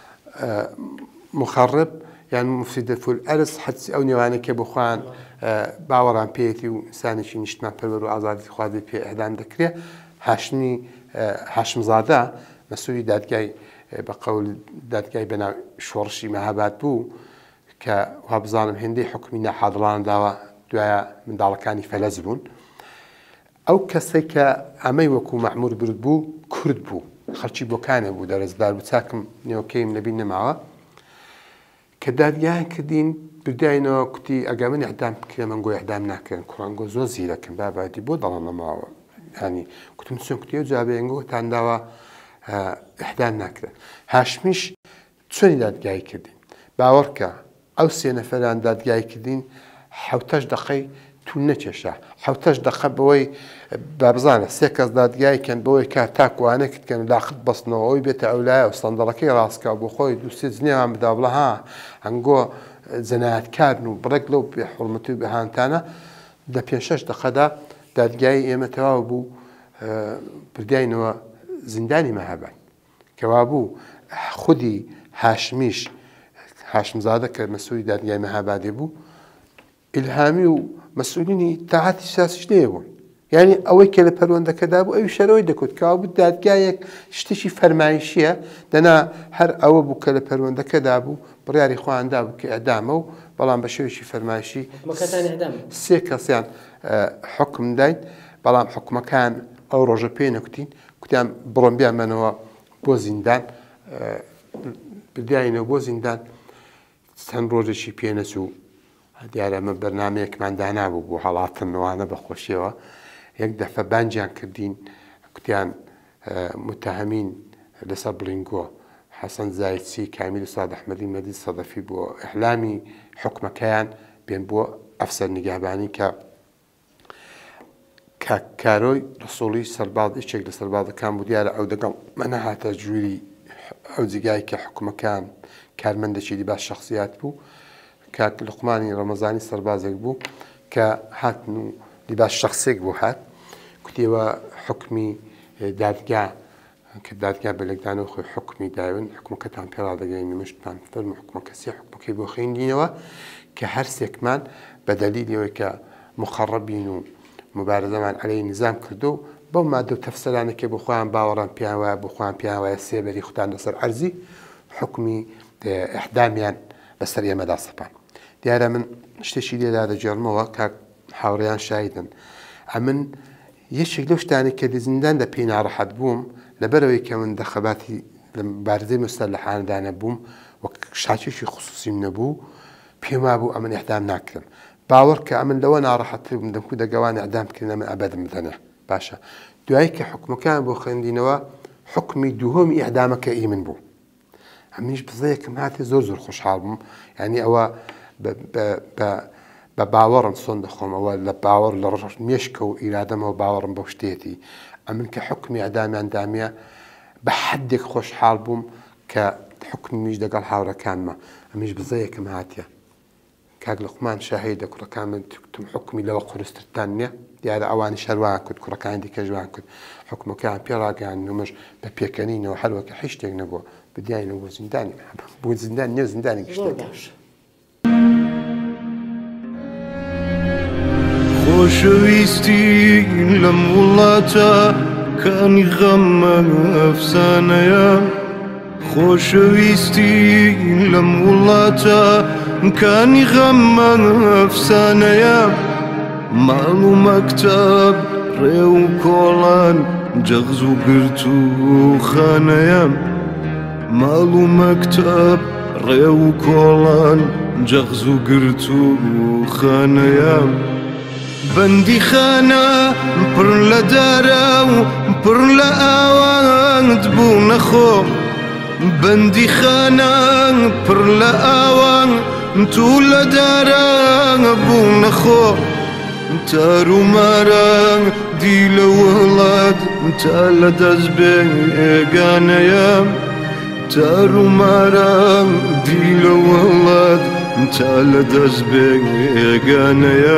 مخەڕب یان مفسیدە فولئەرز حەدسی ئەو نێوانەی کە بۆ خۆیان باوەڕان پێیەتی و ئینسانێکی نیشتمان پەروەر و ئازادی خوازی پێ ئەعدام دەکرێت هاشمی هاشمزادە مەسئولی دادگای بە قەول دادگای بەناو شۆڕشی مەهاباد بوو کە وا بزانم هێندەی حکمی نەحاضران داوە دوایە منداڵەکانی فەلەز بوون. ئەو کەسێک کە ئەمەی وەکو مەحموود برد بوو کورد بوو خەڵکی بۆکانە بوو دەرەزدار بوو چاکم نێوکەیم لەبین نەماوە کە دادگایان کردین برداینەوە کوتی ئەگە من ئەحدام بکرێ من گۆی ئەحدام ناکەن کوڕانگۆ زۆر زیرەکەم باباتی بۆ دەڵام نەماوە ینی کوتم سوێن کوتی و جابێنگۆتان داوە ئەحدام ناکرێت. هاشمیش چۆنی دادگای کردین باوەڕکە ئەو سێ نەفەران دادگای کردین حەوتەش دەقەی تو نەکێشە حەوتەش دەقە بەوەی بابزانە سێ کەس دادگایکەن بەوەی کار تاکوانە کردکەن لاقت بەستنەوە ئەوی بێتە ئەولایە و سەندەڵەکەی ڕاستکە بۆ خۆی دووسێ جنێوان بدا بڵە ها هەنگۆ جەنایەتکارن و بڕێک لەو بێ حوڕمەتی و بەهانتانە دە پێ شەش دەقەدا دادگای ئێمە تەواو بوو برداینەوە زیندانی مەهاباد کەوا بوو خودی هاشمیش هاشمزادە کە مەسئولی دادگای مەهابادێ بوو ئیلهامی و مەسئولینی تاعاتی سیاسیش لێ بوون یعنی ئەوەی کە لە پەروەندەکەدا بوو ئەوی شەرەوەی دەکوت کەوا بوو دادگایەک شتێکی فەرمایشیە دەنا هەر ئەوە بوو کە لە پەروەندەکەدا بوو بڕیاری خۆیاندا بوو کە ئەدامە و بەڵام بە شێوەیەکی فەرمایشی سێ کەسیان حکم داین بەڵام حکومەکان ئەو ڕۆژە پێ نەکوتین کوتیان بڕۆن بیانمەنەوە بۆ زیندان بدایینەوە بۆ زیندان چەند ڕۆژێکی پێ نەچوو دیارە ئەمە بەرنامەیەکمان دانابوو بۆ هەڵاتنەوەوانە بەخۆشیەوە یەک دەفە بانجیان کردین کوتیان متتەهەمین لەسەر بڵینگۆ حەسەن زایچی کامیل ساد ئەحمەدی مەدی سەدەفی بۆ ئیحلامی حکومەکەیان بێن بۆ ئەفسەر نیگهبانی کە کارۆی ڕسوڵی سەرباز یەکێک لە سەربازەکان بوو دیارە ئەو دەگەڵ منە هاتە ژووری ئەو جگای کە حکومەکان کارمەندێکی باش شخصیات بوو کات لقمانی ڕەمەزانی سەربازێک بوو کە هاتن و لیباس شخصێک بۆ هات کوتیەوە حکمی دادگا کە دادگا بەلەکدانەوە خۆی حکمی داون حکومەکەتان پێڕا دەگەین مشتتان فەرمە حکومەکەسی حکومەکەی بۆ خوێندینەوە کە هەر سێکمان بە دەلیلەوەی کە مخەڕەبین و مبارزەمان عەلەی نظام کردو بەو مادە و تەفسیرانێکی بۆ خۆیان باوەڕان پێیان وایە بۆ خۆیان پێیان وایە سێبەری خوتان لەسەر عەرزی حکمی ئیحدامیان بەسەر ئێمەدا سەپان. دیارە من شتێکی لێدا دەجێڕمەوە کاک هاوڕێیان شایدن ئەمن یەکێک لەو شتانی کە لە زینداندا پێی ناڕەحەت بووم لەبەرەوەی کە من دەخەباتی لە مبارزەی مستەلەحانەدا نەبووم وەک شاچێکی خوسوسیم نەبوو پێم وابوو ئەمن ئیحدام ناکردم. باوەڕ کە ئەمن لەوە ناڕەحەت بووم دەمکو دەگەوانی ئەعدام کردن من ئەبەدم بدەنێ باشە. دوایی کە حکومەکان بۆ خوێندینەوە حکمی دووهەمی ئیحدامەکە ئی من بوو. ئەمنیش بزەیەکم هاتێ زۆر زۆر خۆشحاڵ بووم ینی ئەوە بە باوەڕم سۆن دەخۆم ئەوە لە باوەڕ لە ڕژ مێشکە و ئیرادەمەوە باوەڕم بەو شتێتی ئەمن کە حکمی ئەدامیان دامە بە حدێک خۆشحاڵ بووم کە حکمیش دەگەڵ هاوڕەکانمە ئەمیش بزەیەکم هاتیە کاک لقمان شاهێدە کوڕەکان من تم حکمی لەوە قورستتان نییە دیارە ئەوانی شەروان کرد کوڕەکانی دیکە ژوان کرد حکومەکان پێڕاگەیان نمەش بە پێکەنینەوە هەروەکە هیچ شتێک نەبووە بدیانەوە بۆ زیندانی بۆ زیندان نیە زیندانی گشتەکەش. خۆشەویستی لەم وڵاتە کانی غەمە ئەفسانەیە خۆشەویستی لەم وڵاتە کانی غەمە ئەفسانەیە ماڵ و مەکتەب ڕێ و کۆڵان جەغز و گرت و خانەیە ماڵ و مەکتەب ڕێ و کۆڵان جەغز و گرت و خانەیە بەندی خانە پڕ لە دارە و پڕ لە ئاوانت بوو نەخۆ بەندی خانە پڕ لە ئاوان تو لە دارە بوو نەخۆ تار و مارە دی لە وڵات تا لە دەست بێگانەیە تار و مارە دی لە وڵات تا لە دەست بێگانەیە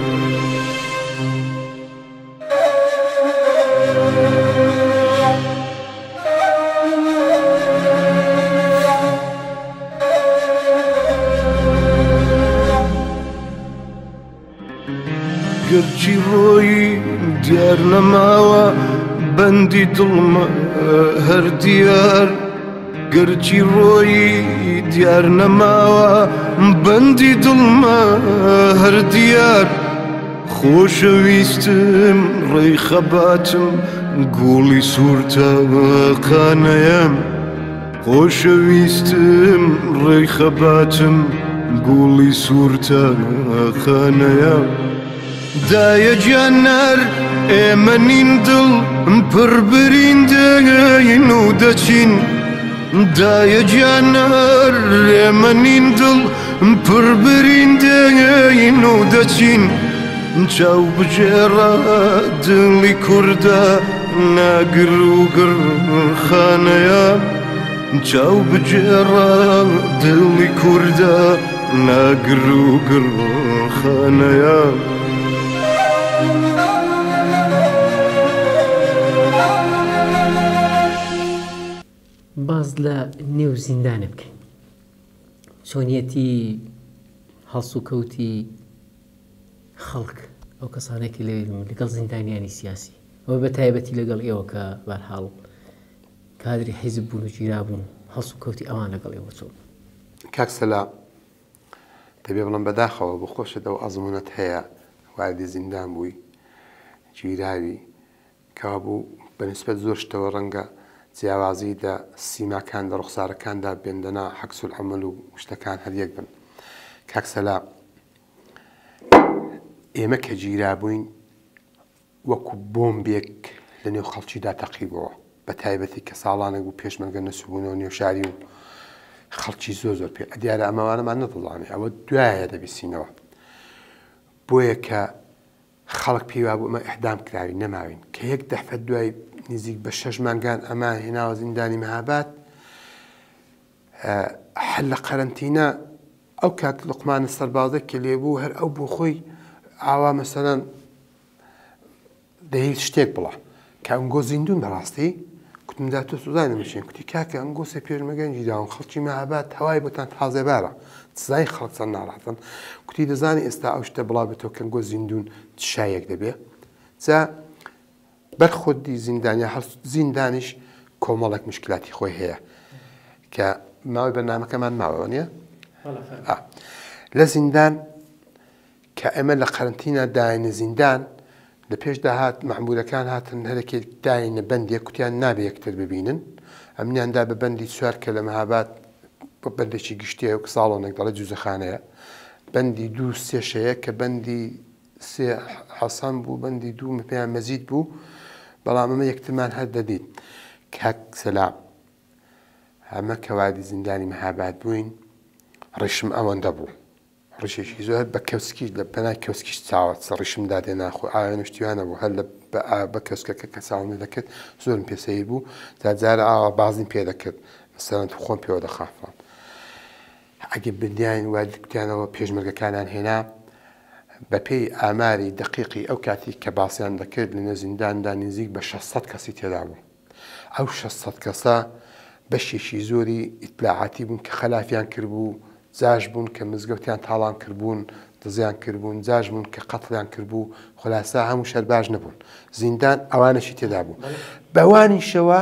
گەرچی ڕۆی دیار نەماوە بەندی دڵمە هەر دیار گەرچی ڕۆی دیار نەماوە بەندی دڵمە هەر دیار خۆشەویستم ڕێی خەباتم گوڵی سوورتەقانەیەم خۆشەویستم ڕێی خەباتم گوڵی سوورتەقانەیەم دایە گیانەر ئێمە نین دڵ پڕ بریندەین و دەچین دایە گیانەر ئێمە نین دڵ پڕ بریندەین و دەچین چاو بجێڕە دڵی کووردە ناگر و گڕخانەیە چاو بجێڕە دڵی کووردە ناگر و گڕخانەیە باز لە نێو زیندانە بکەین چۆنیەتی هەڵس و کەوتی خەڵک ئەو کەسانێکی لەگەڵ زیندانیانی سیاسی ئەوە بە تایبەتی لەگەڵ ئێوە کە بەرحاڵ کادری حیزب بوون و گیرا بوون هەڵس و کەوتی ئەوان لەگەڵ ئێوە چۆن کاک سەلام دەبێ بڵم بەداخەوە بۆ خۆشت ئەو ئەزمونەت هەیە واردی زیندان بووی گیراوی کەوا بوو بەنسبەت زۆر شتەوە ڕەنگە جیاوازی لە سیماکان لە ڕوخسارەکاندا بێندەنا حەکس العەمەل و شتەکان هەریەک بن. کاک سەلام ئێمە کە گیرا بووین وەکو بۆمبێک لە نێو خەڵکیدا تەقیبەوە بە تایبەتی کە ساڵانێک و پێشمەرگە نەسوبوونەوە نێو شاری و خەڵکی زۆر زۆر پێ دیارە ئەمەوانەمان نەدەڵانێ ئەوە دوایە دەبیستینەوە بۆیە کە خەڵک پێوا بوو ئەمە ئەحدام کراوی نەماوین کە یەک دەفە دوای نزیک بە شەش مانگان ئەمان هێناوە زیندانی مەهاباد هەر لە قەرەنتینە ئەو کات لوقمانە سەربازە کە لێبوو هەر ئەو بۆ خۆی ئاوا مەسەلەن دەهێت شتێک بڵە کە ئەنگۆ زیندون بەڕاستی کوتمدا تۆ سوزای نەمەشێن کوتی کاکە ئەنگۆ سێ پێشمەرگەنجی داون خەڵکی مەهاباد هەوای بۆتان تازێبارە سزای خەڵک چەند ناڕاتن کوتی دەزانی ئێستا ئەو شتە بڵاو بێتەوە کە ئەنگۆ زیندون شایەک دەبێ جا بەرخۆدی زیندانیا هەر زیندانیش کۆمەڵێک مشکلاتی خۆی هەیە کە ماوەی بەرنامەکەمان ماوەوە نییە لە زیندان کە ئەمە لە قەرنتینە داینە زیندان لە پێش داهات مەحموودەکان هاتن هەرێکی داینە بەندێک کوتیان نابێ یەکتر ببینن ئەمنیاندا بە بەندی چوار کە لە مەهاباد بە بەندێکی گشتیە و ساڵۆنێک دەڵێ جوزەخانەیە بەندی دوو سێشەیە کە بەندی سێ حەسان بوو بەندی دوو پێیان مەزید بوو بەڵام ئەمە یەکترمان هەر دەدیت کاک سەلام ئەمە کەوادی زیندانی مەهاباد بووین ڕیشم ئەوەندە بوو ڕیشێکی زۆر بە کەوسکی لە پەنای کەوسکیش چاوەت ڕیشم دادێ ناخۆ ئاوێ شتیوانە بوو هەر لە بە کەسکەکە کە چاوم دەکرد زۆرم پێسەیر بوو تا جارە ئاوا بازیم پێ دەکرد مەسەڵەن خۆم پێوە دەخافڵان ئەگە بردیان وادکتیانەوە پێشمەرگەکانان هێنا بە پێی ئاماری دقیقی ئەو کاتی کە باسییان دەکرد لە نێزینداندا نزیک بە شەشسەد کەسی تێدا بوو ئەو شەشسەد کەسە بەشێکی زۆری ئیتلاعاتی بوون کە خەلافیان کردبوو جاش بوون کە مزگەوتیان تاڵان کردبوون دزیان کردبوون جاش بوون کە قەتڵیان کردبوو خولاسا هەموو شەر باش نەبوون زیندان ئەوانەشی تێدا بوو بەوانیشەوە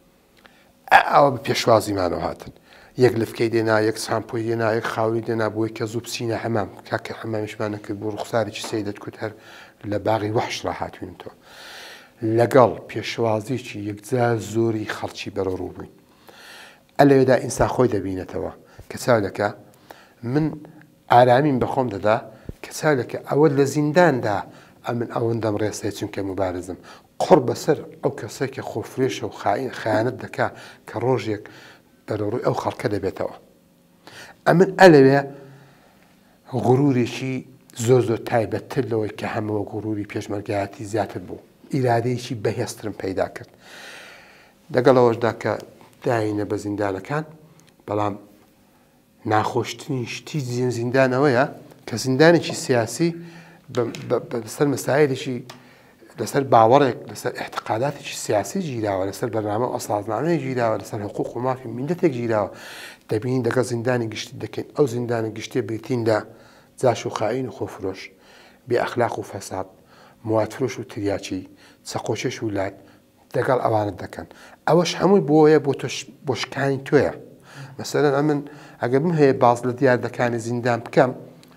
ئەوە بە پێشوازیمانەوە هاتن یەک لفکەی دێنا یەک سامپۆی دێنا یەک خاوری دێنا بۆی کە زوو بچینە حەمام کاکە حەمامیشمان نەکرد بۆ ڕوخسارێکی سەی دەتکوت هەر لە باغی وەحش ڕاهاتوین تۆ لەگەڵ پێشوازیی یەکجار زۆری خەڵکی بەرە ڕوو بووین ئەلەوێدا ئینسان خۆی دەبینێتەوە کە چاولەکە من ئارامیم بەخۆم دەدا کە چاولەکە ئەوە لە زینداندا ئەمن ئەوەندەم ڕێسەی چونکە مبارزم قڕ بەسەر ئەو کەسێکە خۆفرێشە و خەیانەت دەکا کە ڕۆژێک بەرەڕووی ئەو خەڵکە دەبێتەوە ئەمن ئەلەوێ غرورێکی زۆر زۆر تایبەتتر لەوەی کە هەمەوە غروری پێشمەرگایەتی زیاتر بوو ئیرادەیەکی بەهێزترم پەیدا کرد لەگەڵەوەشدا کە داینە بە زیندانەکان بەڵام ناخۆشتنی شتی زیندانەوەیە کە زیندانێکی سیاسی لەسەر مەسایلێکی لەسەر باوەڕێک لەسەر احتقاداتێکی سیاسی گیراوە لەسەر بەرنامە ئەساسنامەیە گیراوە لەسەر حقوق و مافی میلەتێک گیراوە دەبینین دەگە زیندانی گشتی دەکەین ئەو زیندانی گشتێ بریتیندا جاش و خائین و خۆفرۆش بێ ئەخلاق و فەساد مواتفرۆش و تریاچی چەقۆچێش و لات دەگەڵ ئەوانت دەکەن ئەوەش هەمووی بۆیە بۆ بۆ شکانی تۆیە مەسەلەن ئەمن ئەگەر من هەیە باز لە دیاردەکانی زیندان بکەم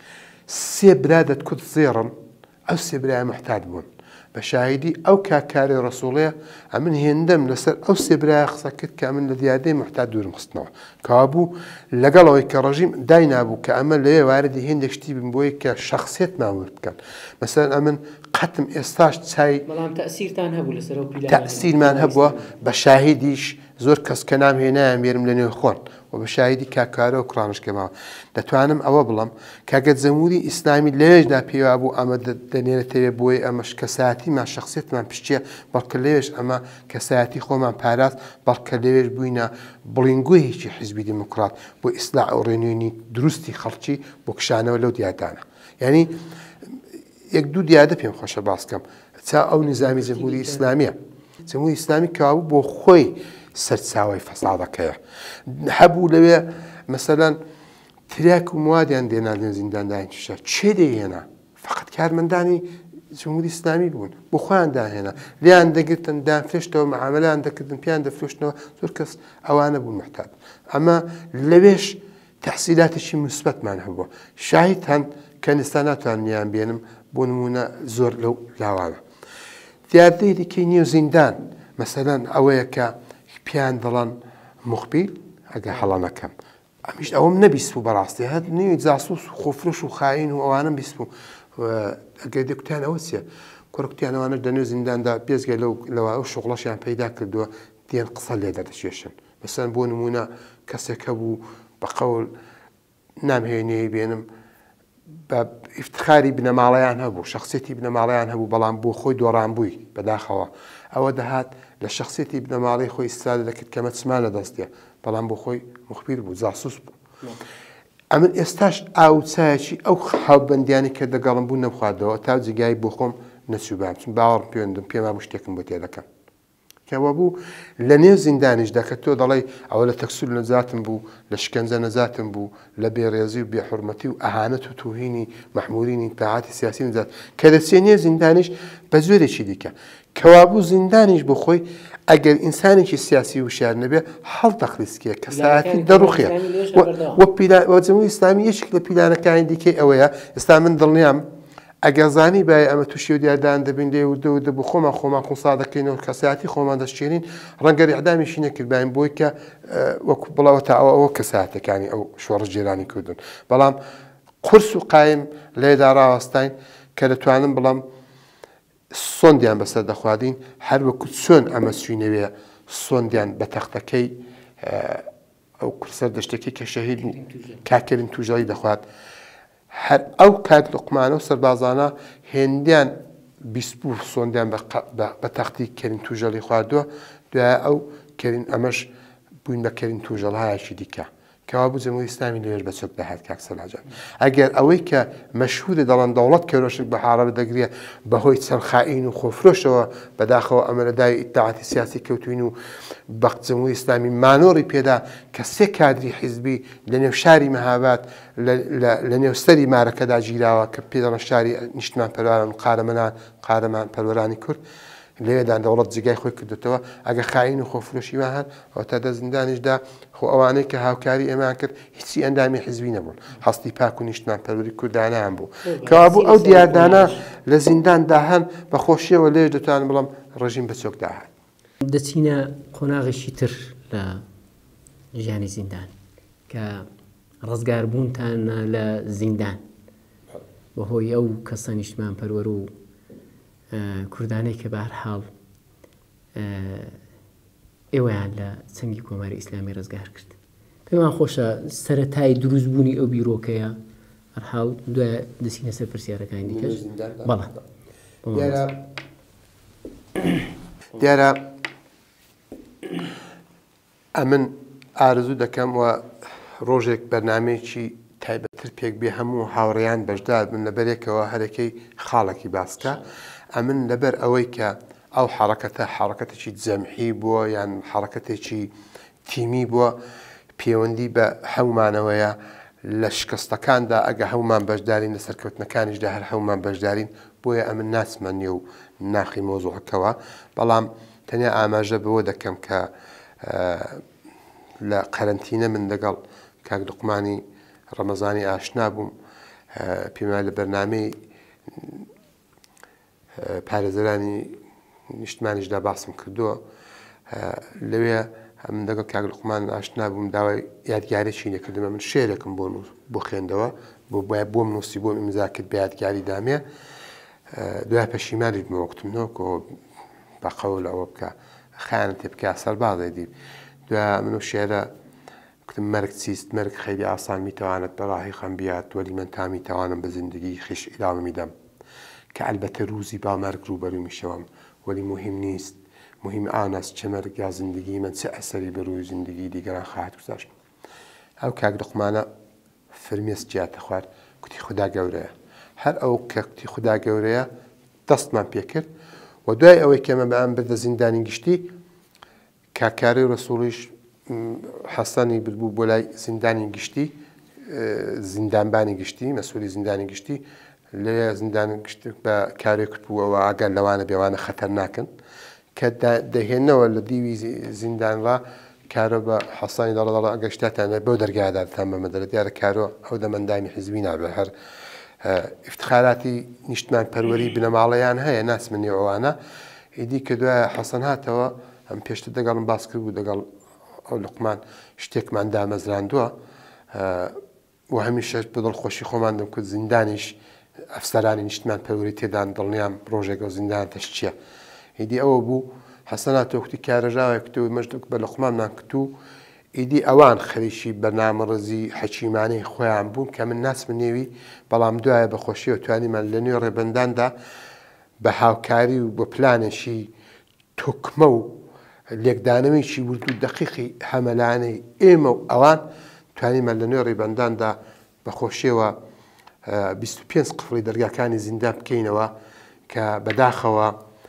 سێ برا دەتکوت زێڕن ئەو سێ برای محتاج بوون بە شاهیدی ئەو کاکاری ڕسوڵەیە ئەمن هێندەم لەسەر ئەو سێ برای قسە کرد کە من لە دیاردەی محتاج دوورم خستنەوە کەوابوو لەگەڵەوەی کە ڕژیم دای نابوو کە ئەمە لەوێ واردی هێندێک شتی بن بۆی کە شەخصیەتمان ورد بکەن مەسەلەن ئەمن قەتم ئێستاش چای بەڵام تەئسیرتان هەبوو لەسەر ئەو پیلانە تەئسیرمان هەبووە بە شاهیدیش زۆر کەس کە نام هێنایان بێرم لە نوێ خۆن و بە شاهیدی کاکارە و کوڕانشکەمەوە دەتوانم ئەوە بڵم کاگە جەمهوری ئیسلامی لەوێژدا پێوا بوو ئەمە دەنێرێتەوێ بۆی ئەمەش کەسایەتیمان شخصیتمان پشتیە بەڵکە لەوێش ئەمە کەسایەتی خۆمان پاراست بەڵکە لەوێش بووینە بڵینگویەکی حیزبی دیموکرات بۆ ئیسلاح و ڕێنوێنی دروستی خەڵکی بۆ کشانەوە لەو دیاردانە یعنی یەک دوو دیادە پێم خۆشە باسکەم چا ئەو نظامی جەمهوری ئیسلامیە جەمهوری ئیسلامی کەوابوو بۆ خۆی سەرچاوی فەسادەکەیە هەبوو لەوێ مەسەلەن تریاک و موادیان دێنا لە زیندانداین شە چێ دەهێنا فقط کارمەندانی جمهوری ئیسلامی بوون بۆ خۆیان داهێنا لیان دەگرتن دانفرێشتەوە مەعاملەیان دەکردن پیان دەفرۆشتنەوە زۆر کەس ئەوانە بوون محتاج ئەمە لەوێش تەحسیلاتێکی مثبەتمان هەبووە شاهید هەن کە ئێستا ناتوانیان بێنم بۆ نمونە زۆر لەو لاوانە دیاردەی دیکەی نێو زیندان مەسەلەن ئەوەیە کە پیان دەڵان مخبیل ئەگە هەڵە نەکەم ئەمیش ئەوم نەبیست بوو بەڕاستی هەر نوێی جاسوس و خۆفرۆش و خاین و ئەوانم بیست بوو ئەگەر دەکوتیان ئەوە چیە کوڕکتیانەوانە دەنێ زینداندا پێزگە لەو لەوە ئەو شغڵەشیان پەیدا کردووە دێن قسە لێ دەدەچێشن مەسەن بۆ نمونە کەسێکە بوو بە قەول نامهێنەیە بێنم بە ئیفتخاری بنەماڵەیان هەبوو شخصێتی بنەماڵەیان هەبوو بەڵام بۆ خۆی دۆڕانبووی بەداخەوە ئەوە دەهات لە شخصێتی بنەماڵی خۆی ئیستفادە دەکرد کەمە چمان لەدەستێ بەڵام بۆ خۆی مخبیر بوو جاسوس بوو ئەمن ئێستاش ئاوچایەکی ئەو هاوبەندیانی کە دەگەڵم بوو نەبخواردەوە تا جگای بۆ خۆم نەچووبام چون باوەڕم پێوەندم پێما بوو شتێکم بۆ تێ دەکەم کەوە بوو لە نێو زیندانیشدا کە تۆ دەڵێ ئەوە لە تەکسول نەجاتم بوو لە شکنجە نەجاتم بوو لە بێڕێزی و بێحورمەتی و ئەهانەت و توهینی مەحمورینی تاعاتی سیاسی نەجات کە دەچێ نێو زیندانیش بە زۆرێکی دیکە کەوابوو زیندانیش بۆ خۆی ئەگەر ئینسانێکی سیاسی وشار نەبێ هەڵ دەخلیسکێ کە ساعتی دەڕوخێ جەمهوری ئیسلامی یەکێک لە پیلانەکانی دیکەی ئەوەیە ئێستا من دڵنیام ئەگەر زانی باە ئەمە تووشی و دیاردان دەبین لێ و دە بۆ خۆمان خۆمان خۆسا دەکەینەوە کە ساعتی خۆمان دەشتێنین ڕەنگەری ئەعدامیشی نەکردبین بۆی کە وەکو بڵاوە تا ئەوە ئەوە کە ساعتەکانی ئەو شۆڕژ جێرانی کردوون بەڵام قورس و قایم لێدا ڕاوەستین کە دەتوانم بڵام سۆندیان بەسەر دەخوادین هەر وەکو چۆن ئەمە سوینەوێ سۆندیان بە تەختەکەی ئەو کورسەر دەشتێکی کە شەهید کاکەرین توژەڵی دەخوات هەر ئەو کات لوقمانە و سەربازانە هێندیان بیست بوو سۆندیان بە تەختی کەرین توژەڵی خواردووە دوایە ئەو کەرین ئەمەش بووین بە کەرین توژەڵهایەکی دیکە کەوا بوو جەمهوری ئیسلامی لێرە بە چۆک دەهات کاک سەلاجان ئەگەر ئەوەی کە مەشهورە دەڵێن دەوڵەت کەرۆشک بە حارە دەگرێ بەهۆی چەند خائین و خۆفرۆشەوە بەداخەوە ئەمە لەدای ئیتاعاتی سیاسی کەوتوین و بە جەمهوری ئیسلامی مانۆڕی پێدا کە سێ کادری حیزبی لە نێو شاری مەهاباد لە نێوسەری مارەکەدا گیراوە کە پێدەڵێن شاری نیشتمان پەروەران و قارەمەنان قارەمان پەروەرانی کورد لێدان دەوڵەت جگای خۆی کردوتەوە ئەگە خاین و خۆفرۆشیوان هەن ئەو تا دە زیندانیشدا خۆ ئەوانەی کە هاوکاری ئێمان کرد هیچی ئەندامی حیزبی نەبوون هەستی پاک و نیشتمان پەروەری کوردانیان بوو کەوا بوو ئەو دیاردانە لە زینداندا هەن بە خۆشیەوە لێش دەتوانم بڵم ڕژیم بە چۆک داهات دەچینە قۆناغێکی تر لە ژیانی زیندان کە ڕزگاربوونتان لە زیندان بەهۆی ئەو کەسە نیشتمان پەروەر و کوردانەی کە بەهەرحاڵ ئێوەیان لە چەنگی کۆماری ئیسلامی ڕزگار کرد پێمان خۆشە سەرەتای دروستبوونی ئەو بیرۆکەیە هەرحاڵ دوای دەچینە سەر پرسیارەکانی دیکەش بەڵێ دیارە ئەمن ئارزوو دەکەم و ڕۆژێک بەرنامەیەکی تایبەتتر پێک بێ هەموو هاوڕێیان بەشدار بن لەبەرێکەوە هەرەکەی خاڵێکی باسکە ئەمن لەبەر ئەوەی کە ئەو حرەکەتە حرەکەتێکی جەمعی بووە یان حرەکەتێکی تیمی بووە پەیوەندی بە هەمومانەوەیە لە شکستەکاندا ئەگە هەومان بەشدارین لە سەرکەوتنەکانیشدا هەر هەومان بەشدارین بۆیە ئەمن ناچمە نێو ناخی مۆزوعەکەوە بەڵام تەنیا ئاماژە بەوە دەکەم کە لە قەرەنتینە من لەگەڵ کاک لوقمانی ڕەمەزانی ئاشنا بووم پێمان لە بەرنامەی پارێزەرانی نیشتمانیشدا باسم کردووە لەوێ من لەگەڵ کاک لوقمان ئاشنا بووم داوای یادگارێکی لێکردمە من شێرێکم بۆ بۆ خوێندەوە بۆ باید بۆم نووسی بۆم ئیمزا کرد بە یادگاری دامێ دوای پەشیمانیش بمەوەکتمنەوە کۆ بە قەول ئەوە بکە خیانەت تێ بکە سەربازێ دی دوای من و شێرە کتم مەرگ چیست مەرگ خەیلی ئاسان میتەوانێت بەڕاهی خەم بیات وەلی من تا میتەوانم بە زیندگی خیش ئیدامە میدەم کە ئەلبەتە رووزی با مەرگ ڕووبەروو میشەوەم وەلی مهم نیست مهم ئەوە چ مەرگ یا زیندگی من چه ئەسەری بە ڕووی زیندگی دیگەران خواهد گذاشت ئەو کاک لوقمانە فەرمێسک جیاتە خوارد کوتی خوددا گەورەیە هەر ئەو کە کوتی خوددا گەورەیە دەستمان پێ کرد و دوای ئەوەی کەمە بە ئەم بردە زیندانی گشتی کاکاری ڕسوڵیش حەسەنی بوو بۆ لای زیندانی گشتی زیندانبانی گشتی مەسئولی زیندانی گشتی لێ زیندان گشت بە کارێک کرد بووەوە ئەگەر لەوانە بێوانە خەتەر ناکەن کە دەهێنەوە لە دیوی زیندانڕا کارۆ بە حەسانی دەڵ دەڵ ئەگەشتاتانە بەو دەرگاداتان بەمەدەرە دیارە کارۆ ئەو دەمەندامی حیزبی نابێ هەر افتخاراتی نیشتمان پەروەری بنەماڵەیان هەیە ناسمنی ئەوانە ئیدی کە دوای حەسەن هاتەوە ئەم پێشتر دەگەڵم باس کرد بوو دەگەڵ ئەو لوقمان شتێکمان دامەزراندووە و هەمیشە بە دڵخۆشی خۆمان دەم کرد زیندانیش ئەفسەرانی نیشتمان پەروەری تێدان دڵنیام ڕۆژێک ئەو زیندان تەش چییە هیدی ئەوە بوو حەسەنات وەکتی کارەژاوی کتو مەژدک بە لەقمانمان کتو ئیدی ئەوان خەریکی بەرنامەڕزی حەکیمانەی خۆیان بوون کە من ناسمە نێوی بەڵام دوایە بەخۆشیەوە توانیمان لە نوێ ڕێبەنداندا بە هاوکاری و بە پلانێکی تۆکمە و لێکدانەوەیکی ورد و دەقیقی هەمەلانەی ئێمە و ئەوان توانیمان لە نوێ ڕێبەنداندا بەخۆشیەوە بیست و پێنج قفڵی دەرگاکانی زیندان بکەینەوە کە بەداخەوە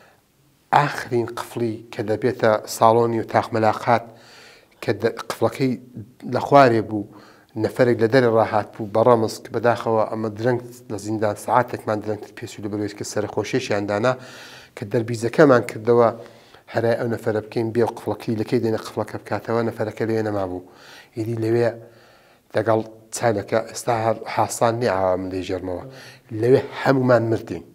ئاخرین قفڵی کە دەبێتە ساڵۆنی و تاقمەلاقات کە قفڵەکەی لە خوارێ بوو نەفرێک لە دەرێ ڕاهات بوو بەڕەمز کە بەداخەوە ئەمە درەنگ لە زیندان سعاتێکمان درەنگتر پێچوو لە بەرەوەی کە سەرخۆشیێکیاندانا کە دەربیزەکەمان کردەوە هەرای ئەو نەفرە بکەین بێ و قفڵەکەی لەکەی دێنە قفڵەکە بکاتەوە نەفرەکە لێ نەما بوو ئیدی لەوێ لەگەڵ چالەکە ئێستا حاسان نێ ئاوا من دەیژێرمەوە لەوێ هەمومان مردین.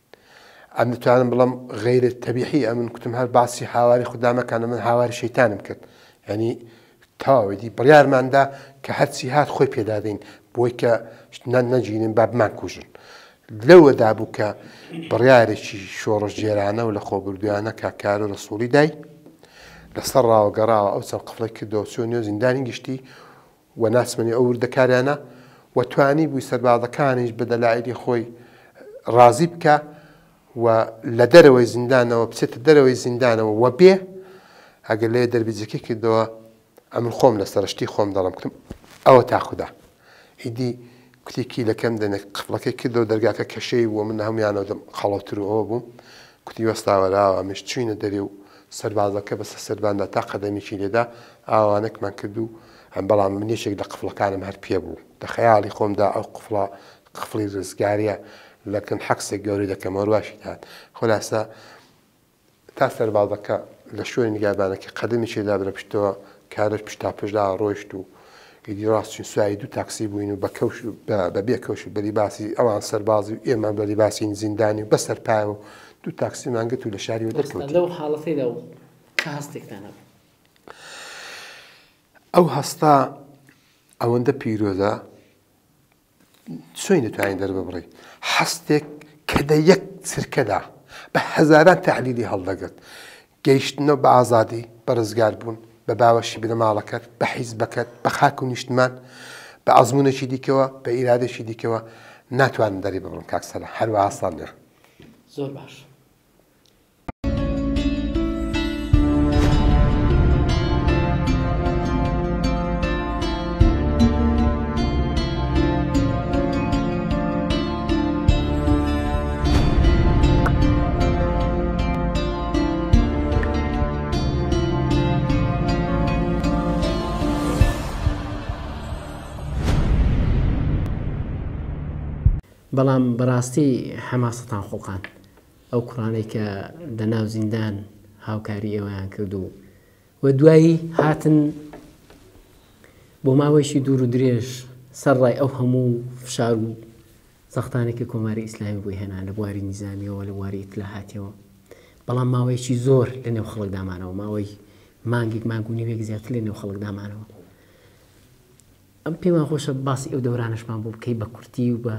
ئەم دەتوانم بڵم غەیرە تەبیعی ئەمن کوتم هەر باسی هاواری خوددامەکانە من هاواری شەیتانم کرد ینی تاوەدی بڕیارماندا کە هەرچی هات خۆی پێدادەین بۆی کە نەجینین با بمان کوژن لەوەدا بوو کە بڕیارێکی شۆڕش جێرانە و لە خۆبردویانە کاکار و ڕسووڵی دای لەسەر ڕاوەگەڕاوە ئەو چەند قفڵی کردەوە چۆ نوێ زیندانی گشتی و ناسمەنی ئەو وردەکاریانە و توانی بووی سەربازەکانیش بە دەلایلی خۆی ڕازی بکە و لە دەرەوەی زیندانەوە بچێتە دەرەوەی زیندانەوە وە بێ ئەگەر لێ دەربیجەکەی کردەوە ئەمن خۆم لە سەرشتی خۆم دەڵم کتم ئەوە تاخدا ئیدی کوتێکی لەکەم دەنێک قفڵەکەی کردەوە دەرگاکە کەشەی وە من هەمویانەوە دەم خەڵەوتر و ئەوە بووم کوتی وەستاوەراوە ئەمش چوینە دەرێ و سەربازەکە بەسە سەرباندا تا قەدەمیکی لێدا ئاوانێکمان کرد و ئەم بەڵام منێشێک لە قفڵەکانم هەر پێ بوو دە خەیاڵی خۆمدا ئەو قفڵە قفڵی ڕزگاریە لەکن حەقسێک گەوری دەکەمەوە رواشی هات خۆلاسە تا سەربازەکە لە شوێنی نیگابانەکە قەدەمیکی لێدا برە پشتەوە کارش پشتا پشدا ڕۆیشت و ئیدی ڕاستچین سوایی دوو تاکسی بووین و بە کەوش بە بێ کەوش بەری باسی ئەوان سەربازی و ئێمە بەری باسی زیندانی و بەسەر پایە و دوو تاکسی مانگت و لە شاریەوە دەکەوت لەو حاڵەتەیدا و کە هەستێکتانە ئەو هەستا ئەوەندە پیرۆزە چۆی دەتوانین دەرببڕی هەستێک کە دە یەک چرکەدا بە هەزاران تەعلیلی هەڵدەگرت گەیشتنەوە بە ئازادی بە ڕزگار بوون بە باوەشی بنەماڵەکەت بە حیزبەکەت بە خاک و نیشتمان بە ئەزمونێکی دیکەوە بە ئیرادێکی دیکەوە ناتوانن دەری ببڕن کاکسەرە هەروە ئاسان نیە. زۆر باش. بەڵام بەڕاستی حەماسەتان خۆقان ئەو کوڕانەی کە لە ناو زیندان هاوکاری ئێوەیان کرد و و دوایی هاتن بۆ ماوەیەکی دوور و درێژ سەرڕای ئەو هەموو فشار و سەختانێکی کۆماری ئیسلامی بۆی هێنان لە بواری نیزامیەوە لە بواری ئیتلاحاتیەوە بەڵام ماوەیەکی زۆر لە نێو خەڵک دامانەوە ماوەی مانگێک مانگ و نیوێک زیاتر لە نێو خەڵک دامانەوە ئەم پێمان خۆشە باسی ئەو دەورانشمان بۆ بکەی بە کورتی و بە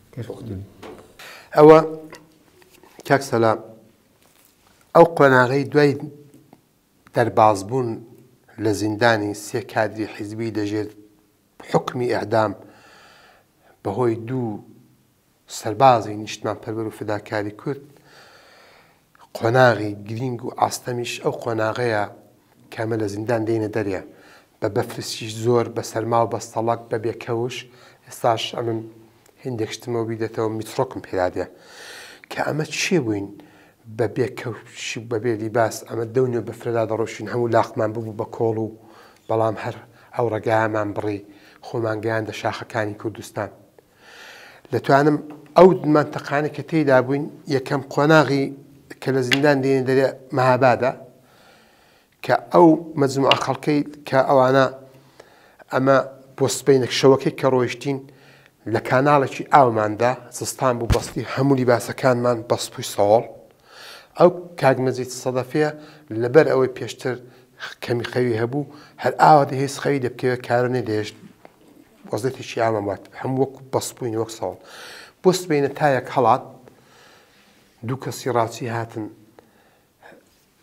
ئەوە کاکسەلا ئەو قۆناغی دوای دەربازبوون لە زیندانی سێ کادری حیزبی دەژێت حکمی ئەعدام بەهۆی دوو سەربازی نیشتمان پەروەر و فداکاری کورد قۆناغی گرنگ و ئاستەمیش ئەو قۆناغەیە کامە لە زیندان دێنە دەرێ بە بەفرسیش زۆر بە سەرما و بەستەڵک بە بێکەوش ئێستاش ئەمن هندێکشتمەوە بیدێتەوە میترۆکم پێدادێ کە ئەمە چێ بووین بە بێکەوشی بەبێ لیباس ئەمە دەونێ بە فرەدا دەڕۆشین هەموو لاقمان ببوو بە کۆڵ و بەڵام هەر ئەو ڕێگایمان بڕی خۆمان گەیاندە شاخەکانی کوردستان دەتوانم ئەو مانتەقانە کە تێیدا بووین یەکەم قۆناغی کە لە زیندان دێنێ دەرێ مەهابادە کە ئەو مەجموعە خەڵکەی کە ئەوانە ئەمە بۆ سبەینێک شەوەکەی کە ڕۆیشتین لە کاناڵێکی ئاوماندا زستان بوو بەستی هەموو لیباسەکانمان بەسپوی سەوڵ ئەو کاگمەجیت سەدەفەیە لەبەر ئەوەی پێشتر کەمی خەوی هەبوو هەر ئاوا دەهێز خەوی دەبکەوێت کارە نەدێشت وەزێتێکی ئامان وات هەموو وەک بەسپوین وەک سەوڵ بۆ سبەینە تایەک هەڵات دوو کەسی ڕاچی هاتن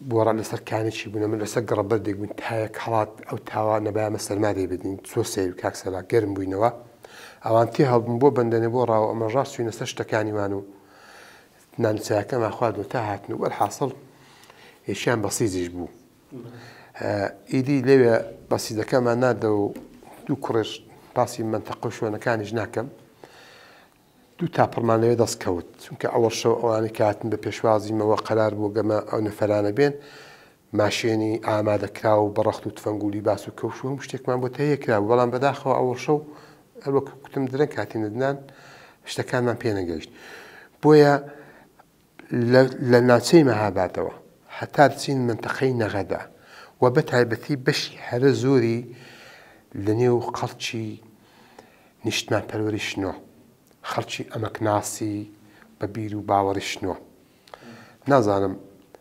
بۆڕان لەسەر کانێکی بوون من لەسەر گەڕەبەردێک بوون تایەک هەڵات ئەو تاوا نەبایە مەسەرمادەی بدەین چۆ سێوی کاکسەلا گەرم بووینەوە ئەوان تێ هەڵبوون بۆ بەندەنێ بۆ ڕاوە ئەمە ڕاست چوینە سەر شتەکانیوان و نانچایەکەمان خواردن تا هاتن و وەرحاصڵ هێشیان بەسیزیش بوو ئیدی لەوێ بەسیزەکەمان نادە و دوو کوڕێش باسی منتەقە و شوێنەکانیش ناکەم دوو تاپڕمان لەوێ دەست کەوت چونکە ئەوە شەو ئەوانەی کاتن بە پێشوازیمەوە قەرار بوو گەمە ئەو نەفەرانە بێن ماشێنی ئامادەکرا و بەڕەخت و تفەنگولی باس و کەوش و هەموو شتێکمان بۆ تەیە کراوە بەڵام بەداخەوە ئەوە شەو هەروەک کوتم درەنگ کاتی نەدنان شتەکانمان پێ نەگەیشت بۆیە لە ناوچەی مەهابادەوە هەتا دچین منتەقەی نەغەدا و بە تایبەتی بەشی هەرە زۆری لە نێو خەڵکی نیشتمان پەروەری شنۆ خەڵکی ئەمەکناسی بە بیر و باوەڕی شنۆ نازانم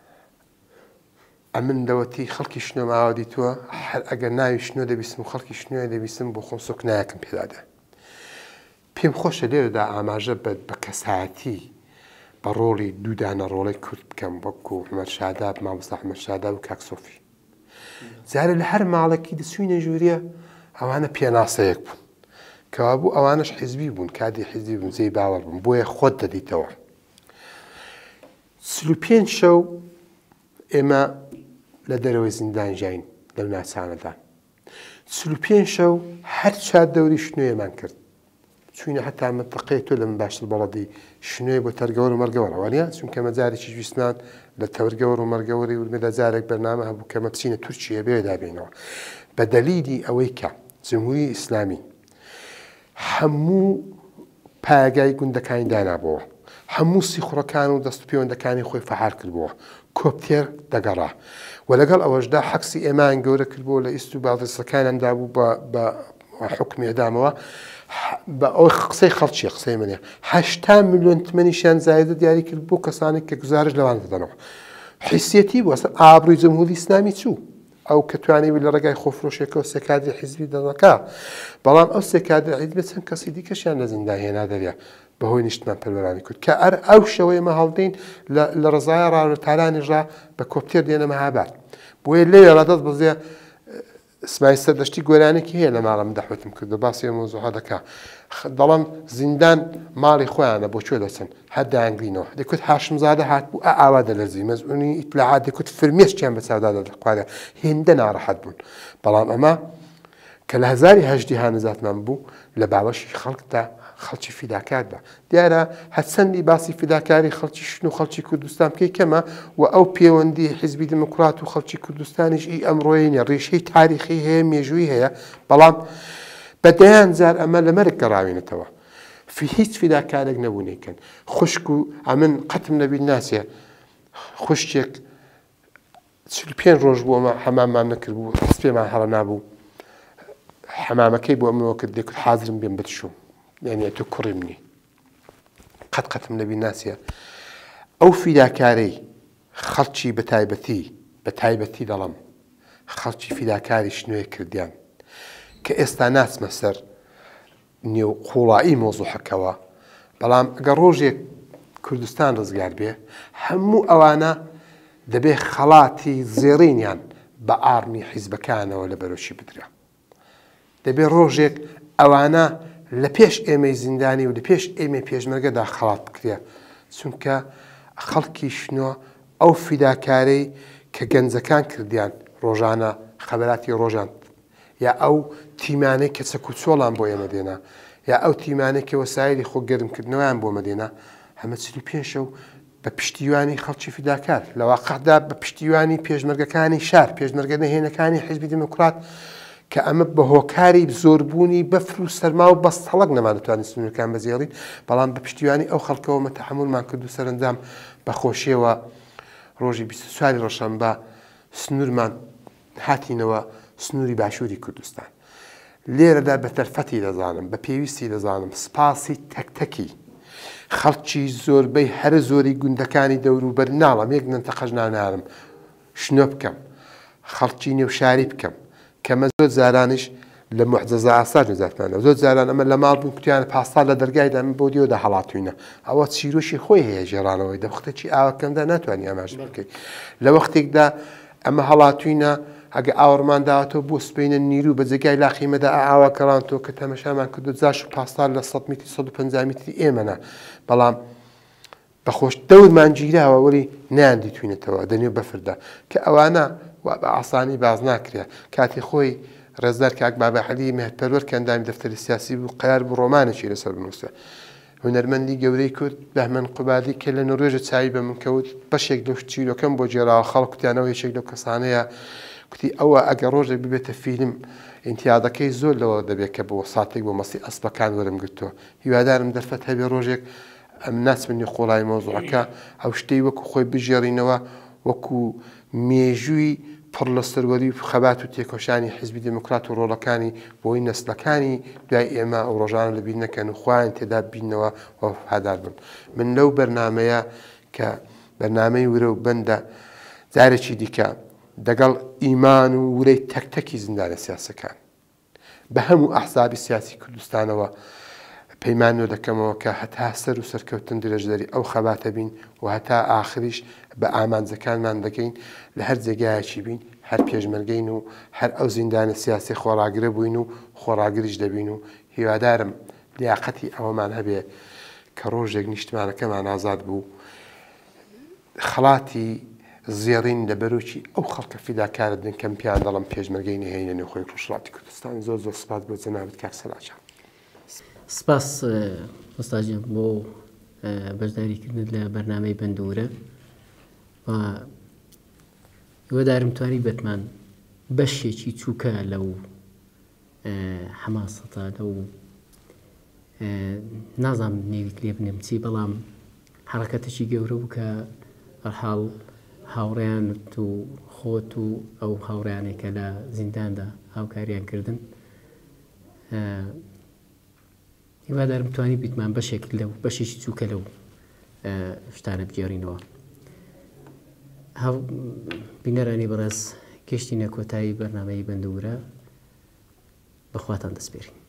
ئەمن لەوەتی خەڵکی شنۆ ماوە دیتووە هەر ئەگەر ناوی شنۆ دەبیستم و خەڵکی شنوێ دەبیستم بۆ خۆم سۆکنایەکم پێدادە پێم خۆشە لێرەدا ئاماژە بە کەسایەتی بە ڕۆڵی دوودانە ڕۆڵی کورد بکەم وەکو حمەد شاداب مامۆستا حمەد شاداب و کاک سۆفی جارە لە هەر ماڵێکی دەچووینە ژوورە ئەوانە پێناسەیەک بوون کەوا بوو ئەوانش حیزبی بوون کاتی حیزبی بوون جێی باوەڕ بوون بۆیە خۆت دەدیتەوە سلو پێنج شەو ئێمە لە دەرەوەی زیندان ژین لەو ناچانەدا سلو پێنج شەو هەر چات دەوری شنوێمان کرد چوینە هەتا منتەقەی تۆ لە من باشتر بەڵەدی شنوێ بۆ تەرگەوەر و مەرگەوەر ئەوانە چونکە مەجارێکی جویستمان لە تەوەرگەوەر و مەرگەوەری ورمێدا جارێک بەرنامە هەبوو کە مە بچینە تورکیە بێ دابێنەوە بە دەلیلی ئەوەی کە جمهوری ئیسلامی هەموو پایگای گوندەکانی دانابەوە هەموو سیخوڕەکان و دەست و پەیوەندەکانی خۆی فەحار کردبووە کۆپتێر دەگەڕا و لەگەڵ ئەوەشدا حەقسی ئێمان گەورە کردبووە لە ئیست و بادرسەکانیاندا بوو بە حکمی ئەدامەوە بە ئەوەی قسەی خەڵکی قسەی منێ هەشتا ملیۆن تمەنیشیان زایدە دیاری کرد بۆ کەسانی کە گزارش لەوان دەدەنەوە حیسیەتی بووە ئابڕووی جمهوری ئیسلامی چوو ئەو کە توانێ لە ڕێگای خۆفرۆشێکەوە سێ کادری حیزبی دەڵەکە بەڵام ئەو سێ کادر حیزبی چەند کەسی دیکەشیان لە زیندان هێنا دەریا بەهۆی نیشتمان پەروەرانی کرد کە ئەر ئەو شەوەی مە هەڵدەین لە ڕزایە ڕاوەتارانی ڕا بە کۆپتێر دێنە مەهاباد بۆیە لێوێ ڕادەست بەزێ اسماعیل سەردەشتی گۆرانێکی هەیە لە ماڵم دەحوتم کردو باسی مۆزوعە دەکا دەڵام زیندان ماڵی خۆیانە بۆ کوێ دەچن هەر دایانگرینەوە دەکوت هاشمزادە هاتبوو ئا ئاوا دەلەرزی مەزعونی ئیتلاعات دەکوت فرمێشتیان بە چاودا دەخوارە هێندە ناڕەحەت بوون بەڵام ئەمە کە لە هەزاری هەژدی هانزاتمان بوو لە باوەشی خەڵکدا خەڵکی فیداکار بە دیارە هەچەندی باسی فیداکاری خەڵکی شن و خەڵکی کوردستان بکەی کەمە و ئەو پەیوەندی حیزبی دموکرات و خەڵکی کوردستانیش ئی ئەمڕۆیینە ڕێشەی تاریخی هەیە مێژووی هەیە بەڵام بەدەیان جار ئەمە لە مەرگ گەڕاوینەتەوە هیچ فیداکارێک نەبوونیکەن خوشک و ئەمن قەتم نەبی ناسێ خوشتێک چل پێنج ڕۆژ بووەمە حەمامان نەکرد بوو هەست پێمان هەڵە نابوو حەمامەکەی بۆ ئەمەوە کرد دەکوت حازرم بێن بتشوم یعنی تۆ کوڕی منی قەت قەتم نەبی ناسیە ئەو فیداکارەی خەڵکی بە تایبەتی بە تایبەتی دەڵم خەڵکی فیداکاری شنوێ کردیان کە ئێستا ناچمە سەر نێو قوڵایی مۆزوعەکەوە بەڵام ئەگەر ڕۆژێک کوردستان ڕزگار بێ هەموو ئەوانە دەبێ خەڵاتی زێڕینیان بە ئارمی حیزبەکانەوە لە بەرۆشی بدرا دەبێ ڕۆژێک ئەوانە لە پێش ئێمەی زیندانی و لە پێش ئێمە پێشمەرگەدا خەڵات بکرێ چونکە خەڵکی شنۆ ئەو فیداکارەی کە گەنجەکان کردیان ڕۆژانە خەبەراتی ڕۆژان یا ئەو تیمانەی کە چەک و چۆڵان بۆ ئێمە دێنا یا ئەو تیمانێک کە وەسایلی خۆ گەرمکردنەوەیان بۆ مەدێنا هەمە چلی پێنج شەو بە پشتیوانی خەڵکی فیداکار لە واقعدا بە پشتیوانی پێشمەرگەکانی شار پێشمەرگە نهێنەکانی حیزبی دموکرات کە ئەمە بە هۆکاری زۆربوونی بەفر و سەرما و بەستەڵک نەمانەتوانین سنوورەکان بەزێڵین بەڵام بە پشتیوانی ئەو خەڵکەوە مەتەحەموولمان کرد و سەرنجام بە خۆشیەوە ڕۆژی بیست و چواری ڕەشەمبە سنوورمان هاتینەوە سنووری باشووری کوردستان لێرەدا بە تەرفەتی دەزانم بە پێویستی دەزانم سپاسی تەکتەکی خەڵکی زۆربەی هەر زۆری گوندەکانی دەوروبەر ناڵم یەک نەنتەقەش نانارم شنۆ بکەم خەڵکی نێوشاری بکەم کەمە زۆر زارانش لە محجزە ئاسا نزاتمانە زۆر جاران ئەمە لە ماڵ بوو کوتیان پاستا لە دەرگایدا من بۆ دیۆدا هەڵاتوینە ئەوە چیرۆشی خۆی هەیە ژێرانەوەی دەوەختێکی ئاوەکەمدا ناتوانانی ئاماژ بکەیت لە وەختێکدا ئەمە هەڵاتوینە ئەگە ئاوەڕمان داوەتەوە بۆ سبینە نیرو بە جێگای لاقیمەدا ئاواکەڕانتەوە کە تەمەشامان کردو جاش و پاستا لە سەد میتری سەد و پەنجا میتری ئێمەە بەڵام بەخۆش دەورمان گیراوە وەری نیان دیتوینێتەوە دەنێ بەفردا کە ئەوانە وا بە ئاسانی باز ناکرێ کاتی خۆی ڕێزدار کاک بابا حەلی مێهتپەروەر کە ئەندامی دەفتەری سیاسی بوو قەیار بوو ڕۆمانێکی لەسەر بنووسە هونەرمەندی گەورەی کورد بەهمەن قوبادی کە لە نۆڕێژە چاوی بە من کەوت بەشێک لەو چیرۆکەم بۆ جێراوە خەڵک کوتیانەوە یەکێک لەو کەسانەیە کوتی ئەوە ئەگە ڕۆژێک ببێتە فیلم ئینتیادەکەی زۆر لەوە دەبێت کە بۆ ساتێک بۆ مەسی ئەسپەکان وەرم گرتووە هیوادارم دەرفەت هەبێ ڕۆژێک ئەم ناچمنی خۆڵای مۆزوعەکە ئەو شتەی وەکو خۆی بژێڕینەوە وەکو مێژووی پڕ لە سەروەری خەبات و تێکۆشانی حیزبی دموکرات و ڕۆڵەکانی بۆی نەسلەکانی دوای ئێمە ئەو ڕۆژانە لەبیر نەکەن و خوایان تێدا بینەوە و هادار بن من لەو بەرنمەیە کە بەرنامەی ورە و بەندە جارێکی دیکە دەگەڵ ئیمان و ورەی تەکتەکی زیندانە سیاسەکان بە هەموو ئەحزابی سیاسی کوردستانەوە پەیمانۆ دەکەمەوە کە هەتا سەر و سەرکەوتن درێژدەری ئەو خەباتە بین و هەتا ئاخریش بە ئامانجەکانمان دەگەین لە هەر جێگایەکی بین هەر پێشمەرگەین و هەر ئەو زیندانە سیاسی خۆراگرە بووین و خۆراگریش دەبین و هیوادارم لیاقەتی ئەوەمان هەبێ کە ڕۆژێک نیشتمانەکەمان ئازاد بوو خەڵاتی زێڕین لە بەرۆکی ئەو خەڵکە فیداکارت بن کەم پیان دەڵم پێشمەرگەی نهێنە نێوخۆی ڕۆژهەڵاتی کوردستان زۆر زۆر سپاس بۆ جەنابەت کاک سەلاجان سپاس ئۆستاجیان بۆ بەشداریکردن لە بەرنامەی بەندورە و هیوادارم توانی بەتمان بەشێکی چووکە لەو حەماسەتە لەو نازانم نێویت لێ بنێم چی بەڵام حرەکەتێکی گەورە بوو کە هەرحاڵ هاوڕێیانت و خۆت و ئەو هاوڕیانێکە لە زینداندا هاوکاریان کردن هیوادارم توانی بیتمان بەشێک لەو بەشێکی چووکە لەو شتانە بگێڕینەوە بینەرانی بەڕێز گەشتینە کۆتایی بەرنامەی بەندورە بەخواتان دەسپێرین.